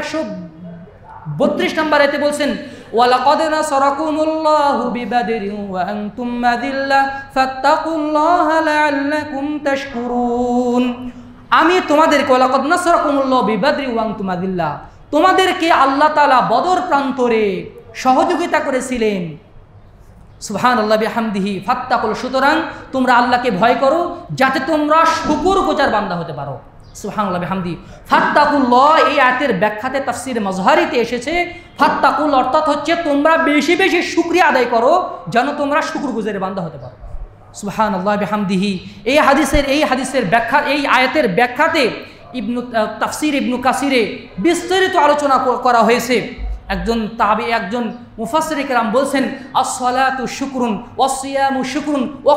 132 নম্বর আয়াতে বলছেন, ওয়ালাকাদ নাসারাকুমুল্লাহু বিবাদরিন ওয়া আনতুম আযিল্লাহ ফাত্তাকুল্লাহা লাআল্লাকুম তাশকুরুন। আমি তোমাদেরকে ওয়ালাকাদ নাসারাকুমুল্লাহু বিবাদরি ওয়া আনতুম আযিল্লাহ, তোমাদেরকে আল্লাহ তাআলা বদর প্রান্তরে সহযোগিতা করেছিলেন। সুবহানাল্লাহ বিহামদিহি। ফাত্তাকুল, সুতরাং তোমরা আল্লাহকে ভয় করো যাতে তোমরা শুকরগুজার বান্দা হতে পারো। সুবহানাল্লাহ বিহামদিহি। ফাত্তাকুল্লাহ এই আয়াতের ব্যাখ্যাতে তাফসীরে মাজহারিতে এসেছে, ফাত্তাকুল অর্থাৎ হচ্ছে তোমরা বেশি বেশি শুকরিয়া আদায় করো যেন তোমরা শুকরগুজারের বান্দা হতে পারো। সুবহানাল্লাহ বিহামদিহি। এই হাদিসের ব্যাখ্যা, এই আয়াতের ব্যাখ্যাতে তাফসীর ইবনু কাসিরে বিস্তারিত আলোচনা করা হয়েছে। একজন মুফাসসিরে কেরাম বলছেন, আস-সালাতু শুকরুন ওয়াস-সিয়ামু শুকরুন ওয়া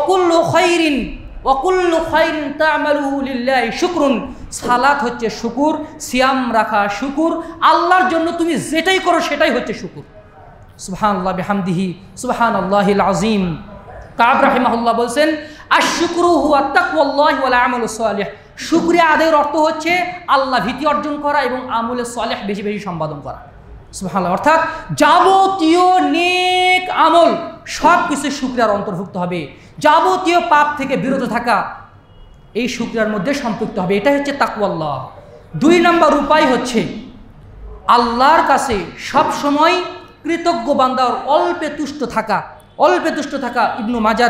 কুল্লু খাইরিন তা'মালুহু লিল্লাহি শুকরুন। সালাত হচ্ছে শুকুর, সিয়াম রাখা শুকুর, আল্লাহর জন্য তুমি যেটাই করো সেটাই হচ্ছে শুকুর। সুবহানাল্লাহ বিহামদিহি সুবহানাল্লাহিল আযীম। কাব রাহিমাহুল্লাহ বলছেন, আশ-শুকরু হুয়া তাকওয়াল্লাহি ওয়াল আমালুস সালিহ। শুকরিয়া আদায়ের অর্থ হচ্ছে আল্লাহ ভীতি অর্জন করা এবং আমলে সালেহ বেশি বেশি সম্পাদন করা। সুবহানাল্লাহ, অর্থাৎ যাবতীয় নেক আমল সব কিছু শুকরিয়ার অন্তর্ভুক্ত হবে। যাবতীয় পাপ থেকে বিরত থাকা এই শুকরিয়ার মধ্যে সম্পৃক্ত হবে। এটাই হচ্ছে তাকওয়াল্লাহ। 2 নম্বর উপায় হচ্ছে আল্লাহর কাছে সব সময় কৃতজ্ঞ বান্দার অল্পে তুষ্ট থাকা। ইবনু মাজার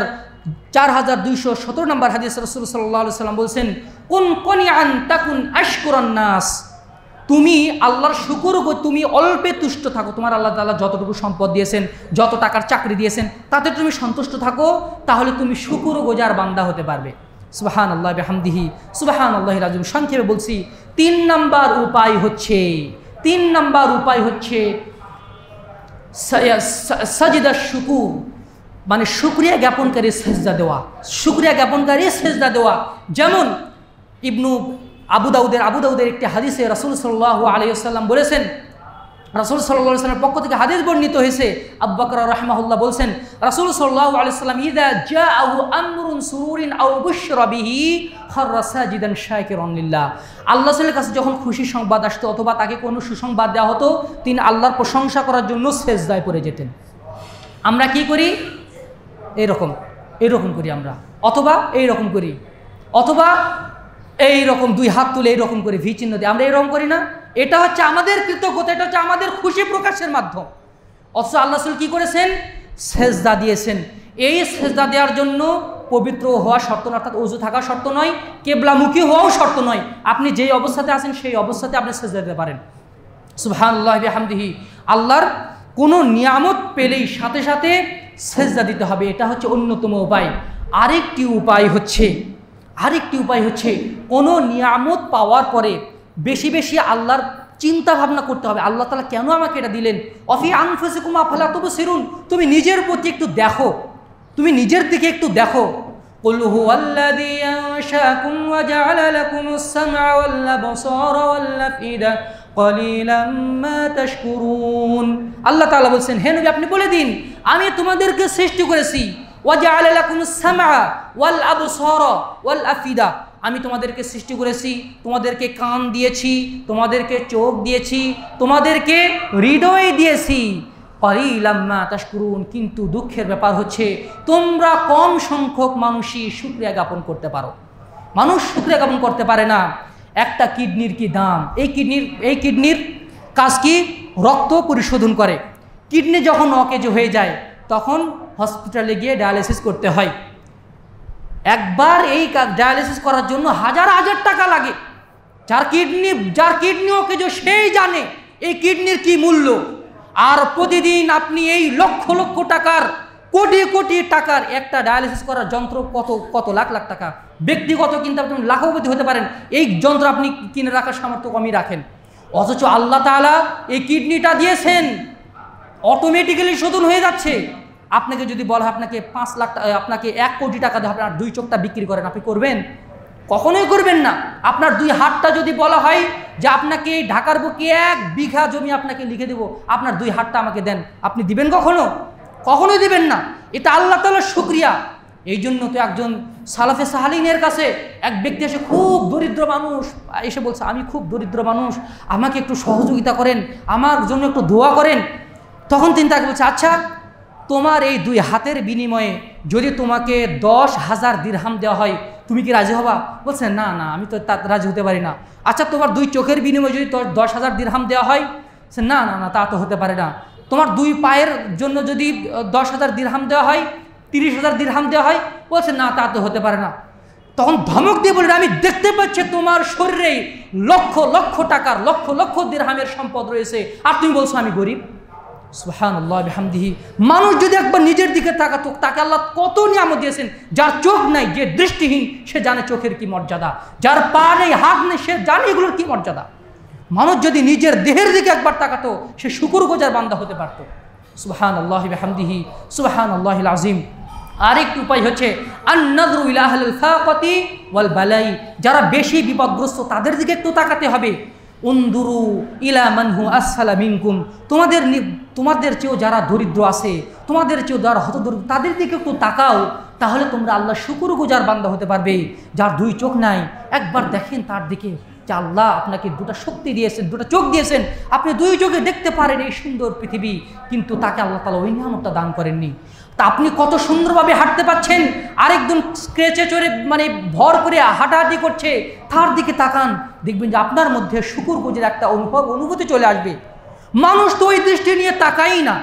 4217 নম্বর হাদিস, রাসূল সাল্লাল্লাহু আলাইহি ওয়াসাল্লাম বলছেন, কুন কনিআন তাকুন আশকুরান নাস। তুমি আল্লাহর শুকর, তুমি অল্পে তুষ্ট থাকো। তোমার আল্লাহ তাআলা যতটুকু সম্পদ দিয়েছেন, যত টাকার চাকরি দিয়েছেন, তাতে তুমি সন্তুষ্ট থাকো, তাহলে তুমি শুকরগুজার বান্দা হতে পারবে। সুবহানাল্লাহ বিহামদিহি সুবহানাল্লাহিল আযীম। সংক্ষেপে বলছি, 3 নম্বর উপায় হচ্ছে সাজিদা শুকুর মানে শুকরিয়া জ্ঞাপনকারী সেজদা দেওয়া, শুকরিয়া জ্ঞাপনকারী সেজদা দেওয়া। যেমন ইবনু আবু দাউদের একটি হাদিসে রাসূল সাল্লাল্লাহু আলাইহি ওয়াসাল্লাম বলেছেন, রাসূল সাল্লাল্লাহু আলাইহি ওয়াসাল্লামের পক্ষ থেকে হাদিস বর্ণিত হয়েছে, আবু বকর রাহিমাহুল্লাহ বলছেন, রাসূল সাল্লাল্লাহু আলাইহি ওয়াসাল্লাম ইযা জাআহু আমরুন সুরুরিন আও বুশরা বিহি খাররা সাজিদান শাকিরান লিল্লাহ। আল্লাহ তাআলার কাছে যখন খুশি সংবাদ আসতো অথবা তাকে কোনো সুসংবাদ দেওয়া হতো, তিনি আল্লাহর প্রশংসা করার জন্য সেজদায় পড়ে যেতেন। আমরা কি করি? এইরকম করি আমরা, অথবা এইরকম করি, অথবা এইরকম দুই হাত তুলে এইরকম করে ভি চিহ্ন দিই। আমরা এরকম করি না? এটা হচ্ছে আমাদের কৃতজ্ঞতা, এটা হচ্ছে আমাদের খুশি প্রকাশের মাধ্যম। অথচ আল্লাহ রাসূল কি করেছেন? সেজদা দিয়েছেন। এই সেজদা দেওয়ার জন্য পবিত্র হওয়া শর্ত নয়, অর্থাৎ ওযু থাকা শর্ত নয়, কিবলামুখী হওয়াও শর্ত নয়। আপনি যেই অবস্থাতে আছেন সেই অবস্থাতে আপনি সেজদা দিতে পারেন। সুবহানাল্লাহি বিহামদিহি। আল্লাহর কোনো নিয়ামত পেলেই সাথে সাথে সেজদা দিতে হবে, এটা হচ্ছে অন্যতম উপায়। আরেকটি উপায় হচ্ছে কোনো নিয়ামত পাওয়ার পরে বেশি বেশি আল্লাহর চিন্তা ভাবনা করতে হবে, আল্লাহ তাআলা কেন আমাকে এটা দিলেন। অফি আনফুসিকুম আফালা তুবসিরুন, তুমি নিজের প্রতি একটু দেখো, তুমি নিজের দিকে একটু দেখো। কুল হুয়াল্লাযী আনশাকুম ওয়া জাআলা লাকুমুস সামআ ওয়াল আবসারা ওয়াল আফইদা ক্বালিলাম মা তাশকুরুন। আল্লাহ তাআলা বলছেন, হে নবী আপনি বলে দিন, আমি তোমাদেরকে সৃষ্টি করেছি, ওয়া জাআলা লাকুমুস সামআ ওয়াল আবসারা ওয়াল আফইদা, আমি তোমাদেরকে সৃষ্টি করেছি, তোমাদেরকে কান দিয়েছি, তোমাদেরকে চোখ দিয়েছি, তোমাদেরকে হৃদয় দিয়েছি। ক্বালিলাম মা তাশকুরুন, কিন্তু দুঃখের ব্যাপার হচ্ছে তোমরা কম সংখ্যক মানুষই শুকরিয়া জ্ঞাপন করতে পারো। মানুষ শুকরিয়া জ্ঞাপন করতে পারে না। একটা কিডনির কি দাম! এই কিডনির কাজ কি? রক্ত পরিশোধন করে। কিডনি যখন অকেজ হয়ে যায় তখন হসপিটালে গিয়ে ডায়ালিসিস করতে হয়। একবার এই ডায়ালিসিস করার জন্য হাজার হাজার টাকা লাগে। যার কিডনি অকেজ সেই জানে এই কিডনির কি মূল্য। আর প্রতিদিন আপনি এই লক্ষ লক্ষ টাকার, কোটি কোটি টাকার একটা ডায়ালিসিস করার যন্ত্র কত লাখ লাখ টাকা, ব্যক্তিগত কিন্তু আপনি লাখপতি হতে পারেন, এই যন্ত্র আপনি কিনে রাখার সামর্থ্য কমই রাখেন। অথচ আল্লাহ তাআলা এই কিডনিটা দিয়েছেন, অটোমেটিক্যালি শোধন হয়ে যাচ্ছে। আপনাকে যদি বলা হয় আপনাকে 5 লাখ, আপনাকে 1 কোটি টাকা দিয়ে আপনার 2 চোখটা বিক্রি করেন, আপনি করবেন? কখনোই করবেন না। আপনার 2 হাতটা যদি বলা হয় যে আপনাকে ঢাকার বুকে 1 বিঘা জমি আপনাকে লিখে দেব, আপনার 2 হাতটা আমাকে দেন, আপনি দিবেন? কখনোই দিবেন না। এটা আল্লাহ তাআলার শুকরিয়া। এই জন্য তো একজন সালাফে সাহালিনের কাছে এক ব্যক্তি এসে, খুব দরিদ্র মানুষ, এসে বলছে আমি খুব দরিদ্র মানুষ, আমাকে একটু সহযোগিতা করেন, আমার জন্য একটু দোয়া করেন। তখন তিনি তাকে বলছে, আচ্ছা তোমার এই 2 হাতের বিনিময়ে যদি তোমাকে 10,000 দিরহাম দেওয়া হয় তুমি কি রাজি হবা? বলছে না না, আমি তো রাজি হতে পারি না। আচ্ছা তোমার 2 চোখের বিনিময়ে যদি 10,000 দিরহাম দেওয়া হয়? না না না, তা তো হতে পারে না। তোমার 2 পায়ের জন্য যদি 10,000 দিরহাম দেওয়া হয়, 30,000 দিরহাম দেওয়া হয়? বলছে না, তা তো হতে পারে না। তখন ধমক দিয়ে বললেন, আমি দেখতে পাচ্ছি তোমার শরীরে লক্ষ লক্ষ টাকার, লক্ষ লক্ষ দিরহামের সম্পদ রয়েছে, আর তুমি বলছো আমি গরিব। সুবহানাল্লাহ বিহামদিহি। মানুষ যদি একবার নিজের দিকে তাকাতো, তাকে আল্লাহ কত নিয়ামত দিয়েছেন। যার চোখ নাই, যে দৃষ্টিহীন, সে জানে চোখের কি মর্যাদা। যার পা নেই, হাত নেই, সে জানে এগুলোর কি মর্যাদা। মানুষ যদি নিজের দেহের দিকে একবার তাকাতো, সে শুকরগুজার বান্দা হতে পারত। সুবহানাল্লাহ বিহামদিহি, সুবহানাল্লাহিল আযীম। আরেকটি উপায় হচ্ছে আন-নাযরু ইলা আহলিল ফাকাতি ওয়াল বালাই, যারা বেশি বিপদগ্রস্ত তাদের দিকে একটু তাকাতে হবে। উনদুরু ইলা মান হু আসফালা মিনকুম, তোমাদের চেয়েও যারা দরিদ্র আছে, তোমাদের চেয়েও যারা হতদরিদ্র, তাদের দিকে একটু তাকাও, তাহলে তোমরা আল্লাহ শুকরগুজার বান্দা হতে পারবে। যার 2 চোখ নাই, একবার দেখেন তার দিকে, যে আল্লাহ আপনাকে 2টা শক্তি দিয়েছেন, 2টা চোখ দিয়েছেন, আপনি 2 চোখে দেখতে পারেন এই সুন্দর পৃথিবী, কিন্তু তাকে আল্লাহ তাআলা ওই নিয়ামতটা দান করেননি। তা আপনি কত সুন্দরভাবে হাঁটতে পাচ্ছেন, আরেকজন স্ক্রেচে চড়ে ভর করে হাঁটাহাঁটি করছে, তার দিকে তাকান, দেখবেন যে আপনার মধ্যে শুকরগুজার একটা অনুভূতি চলে আসবে। মানুষ তো ওই দৃষ্টি নিয়ে তাকাই না,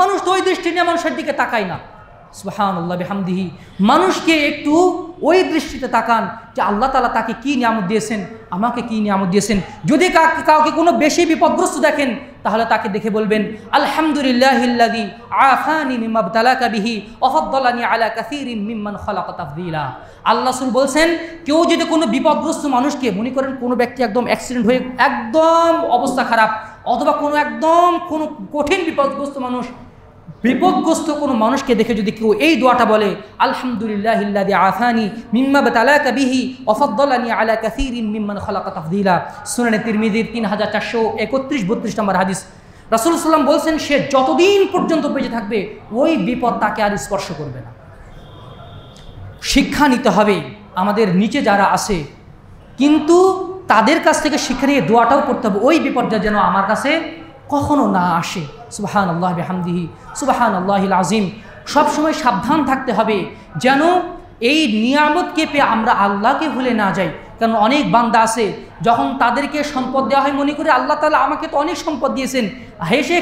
মানুষের দিকে তাকায় না। সুবহানাল্লাহ বিহামদিহি। মানুষকে একটু ওই দৃষ্টিতে তাকান যে আল্লাহ তাআলা তাকে কি নিয়ামত দিয়েছেন, আমাকে কি নিয়ামত দিয়েছেন। যদি কাউকে কোনো বেশি বিপদগ্রস্ত দেখেন, তাহলে তাকে দেখে বলবেন আলহামদুলিল্লাহিল্লাযী আফানি মিম্মা ইবতালাকা বিহি ওয়া ফাদ্দালানি আলা কাসীরিম মিম্মান খালাকা তাফদীলা। আল্লাহ রাসূল বলছেন, কেউ যদি কোনো বিপদগ্রস্ত মানুষকে, মনে করেন কোনো ব্যক্তি একদম অ্যাক্সিডেন্ট হয়ে একদম অবস্থা খারাপ, অথবা কোনো একদম কোনো কঠিন বিপদগ্রস্ত মানুষ, বিপদগ্রস্ত কোনো মানুষকে দেখে যদি কেউ এই দোয়াটা বলে, আলহামদুলিল্লাহিল্লাযী আফানি মিম্মা বাতালাকা বিহি ওয়া ফাদ্দালানি আলা কাসীরিন মিম্মান খালাকা তাফদীলা। সুনানে তিরমিজির 3431-32 নম্বর হাদিস। রাসূল সাল্লাল্লাহু আলাইহি ওয়াসাল্লাম বলছেন, সে যতদিন পর্যন্ত বেঁচে থাকবে ওই বিপদ তাকে আর স্পর্শ করবে না। শিক্ষা নিতে হবে আমাদের নিচে যারা আছে, কিন্তু তাদের কাছ থেকে শিক্ষা নিয়ে দোয়াটাও করতে হবে, ওই বিপদটা যেন আমার কাছে কখনো না আসে। সুবহানাল্লাহি বিহামদিহি সুবহানাল্লাহিল আযীম। সবসময় সাবধান থাকতে হবে যেন এই নিয়ামতকে পেয়ে আমরা আল্লাহকে ভুলে না যাই। কারণ অনেক বান্দা আছে, যখন তাদেরকে সম্পদ দেওয়া হয় মনে করে আল্লাহ তাআলা আমাকে তো অনেক সম্পদ দিয়েছেন, হেসে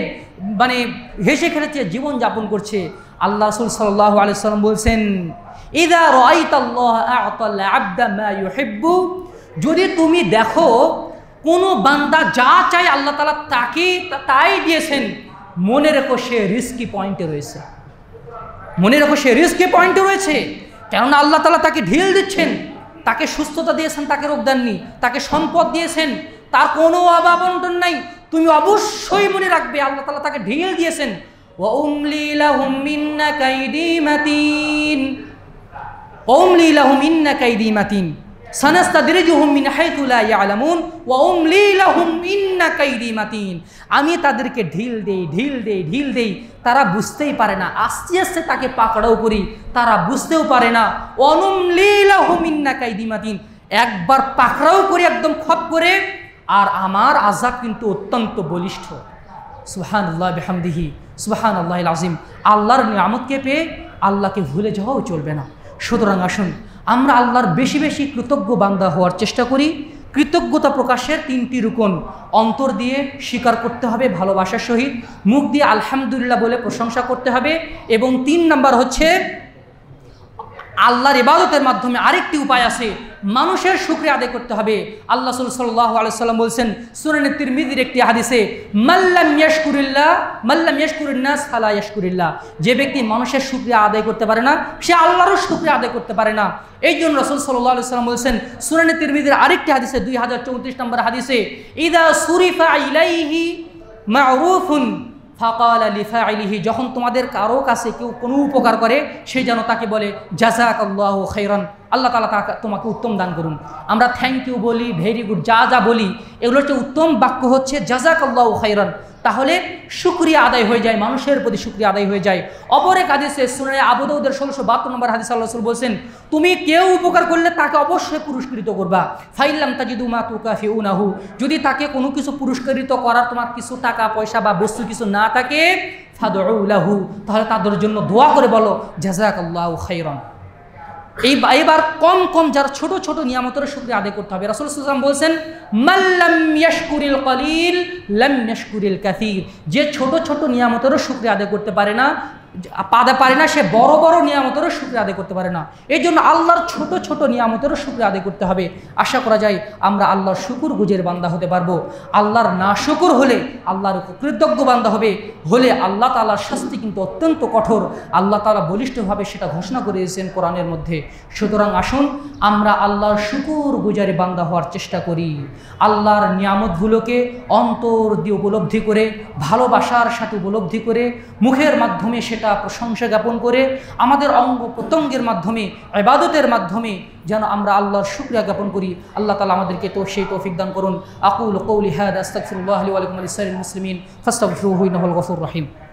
খেলে জীবনযাপন করছে। আল্লাহ রাসূল সাল্লাল্লাহু আলাইহি ওয়াসাল্লাম বলছেন, ইযা রাআইতাল্লাহা আ'তাল আবদা মা ইউহিব্বু, যদি তুমি দেখো কোনো বান্দা যা চাই আল্লাহ তাআলা তাকে তাই দিয়েছেন, মনে রেখো সে রিস্কি পয়েন্টে রয়েছে। মনে রেখো সে রিস্কি পয়েন্টে রয়েছে, কেননা আল্লাহ তাআলা তাকে ঢিল দিচ্ছেন। তাকে সুস্থতা দিয়েছেন, তাকে রোগ দেননি। তাকে সম্পদ দিয়েছেন, তার কোনো অভাব অনটন নাই। তুমি অবশ্যই মনে রাখবে আল্লাহ তাআলা তাকে ঢিল দিয়েছেন। ওয়া উমলি লাহুম মিন্না কাইদি মাতিন, উমলি লাহুম ইন্না কাইদি মাতিন সানাস্তাদরিজুহুম মিন হাইথু লা ইয়ালামুন ওয়া উমলি লাহুম ইন্না কাইদি মাতিন। আমি তাদেরকে ঢিল দেই, তারা বুঝতেই পারে না। আস্তে আস্তে তাকে পাকড়াও করি, তারা বুঝতেও পারে না। অনুমলি লাহুম ইন্না কাইদি মাতিন, একবার পাকড়াও করি একদম খপ করে, আর আমার আযাব কিন্তু অত্যন্ত বলিষ্ঠ। সুবহানাল্লাহি বিহামদিহি সুবহানাল্লাহিল আযীম। আল্লাহর নিয়ামতকে পেয়ে আল্লাহকে ভুলে যাওয়াও চলবে না। সুতরাং আসুন আমরা আল্লাহর বেশি বেশি কৃতজ্ঞ বান্দা হওয়ার চেষ্টা করি। কৃতজ্ঞতা প্রকাশের 3টি রুকন, অন্তর দিয়ে স্বীকার করতে হবে ভালোবাসার সহিত, মুখ দিয়ে আলহামদুলিল্লাহ বলে প্রশংসা করতে হবে, এবং 3 নাম্বার হচ্ছে আল্লাহর ইবাদতের মাধ্যমে আরেকটি উপায় আছে, মানুষের শুকরিয়া আদায় করতে হবে। আল্লাহ সাল্লাল্লাহু আলাইহি ওয়াসাল্লাম বলছেন সুনানে তিরমিজির একটি হাদিসে, মাল্লাম ইয়াশকুরিন নাস ফালা ইয়াশকুরিল্লাহ, যে ব্যক্তি মানুষের শুকরিয়া আদায় করতে পারে না সে আল্লাহরও শুকরিয়া আদায় করতে পারে না। এই জন্য রাসূল সাল্লাল্লাহু আলাইহি ওয়াসাল্লাম বলছেন সুনানে তিরমিজির আরেকটি হাদিসে 2034 নম্বর হাদিসে, ইযা সুরিফা ইলাইহি মা'রুফুন ফাকালা লিফাইলিহি, যখন তোমাদের কারো কাছে কেউ কোনো উপকার করে সে যেন তাকে বলে জাযাকাল্লাহু খাইরান, আল্লাহ তাআলা তোমাকে উত্তম দান করুন। আমরা থ্যাংক ইউ বলি, ভেরি গুড যা বলি, এগুলোর চেয়ে উত্তম বাক্য হচ্ছে জাযাকাল্লাহু খাইরান। তাহলে শুকরিয়া আদায় হয়ে যায়, মানুষের প্রতি শুকরিয়া আদায় হয়ে যায়। অপর এক হাদিসে সুনানে আবু দাউদের 1672 নম্বর হাদিসে আল্লাহ রাসূল বলেছেন, তুমি কেউ উপকার করলে তাকে অবশ্যই পুরস্কৃত করবা। ফাইল্লাম তাজিদু মা তুকাফিউনাহু, যদি তাকে কোনো কিছু পুরস্কৃত করার তোমার কিছু টাকা পয়সা বা বস্তু কিছু না থাকে, ফাদউ লাহু, তাহলে তাদের জন্য দোয়া করে বলো জাযাকাল্লাহু খাইরান। এইবার কম যারা ছোট ছোট নিয়ামতের শুকরিয়া আদায় করতে হবে। রাসূল সাল্লাল্লাহু আলাইহি ওয়াসাল্লাম বলছেন, মাল্লাম ইয়াশকুরিল কলিল লাম ইয়াশকুরিল কাসীর, যে ছোট ছোট নিয়ামতের শুকরিয়া আদায় করতে পারে না সে বড় বড় নিয়ামতেরও শুকরিয়া আদায় করতে পারে না। এই জন্য আল্লাহর ছোট ছোট নিয়ামতেরও শুকরিয়া আদায় করতে হবে। আশা করা যায় আমরা আল্লাহর শুকুর গুজের বান্দা হতে পারবো। আল্লাহর নাশুকুর হলে, আল্লাহর কৃতজ্ঞ বান্দা হলে আল্লাহ তাআলার শাস্তি কিন্তু অত্যন্ত কঠোর। আল্লাহ তাআলা বলিষ্ঠভাবে সেটা ঘোষণা করে দিয়েছেন কোরআনের মধ্যে। সুতরাং আসুন আমরা আল্লাহর শুকুর গুজারি বান্দা হওয়ার চেষ্টা করি। আল্লাহর নিয়ামতগুলোকে অন্তর দিয়ে উপলব্ধি করে, ভালোবাসার সাথে উপলব্ধি করে, মুখের মাধ্যমে সেটা প্রশংসা জ্ঞাপন করে, আমাদের অঙ্গ প্রত্যঙ্গের মাধ্যমে, ইবাদতের মাধ্যমে যেন আমরা আল্লাহর শুকরিয়া জ্ঞাপন করি। আল্লাহ তাআলা আমাদেরকে সেই তৌফিক দান করুন। আকুলু কওলি হাযা আস্তাগফিরুল্লাহ লি ওয়া লাকুম ওয়া লিসাইরিল মুসলিমিন ফাস্তাগফিরুহু ইন্নাহুল গফুরুর রহিম।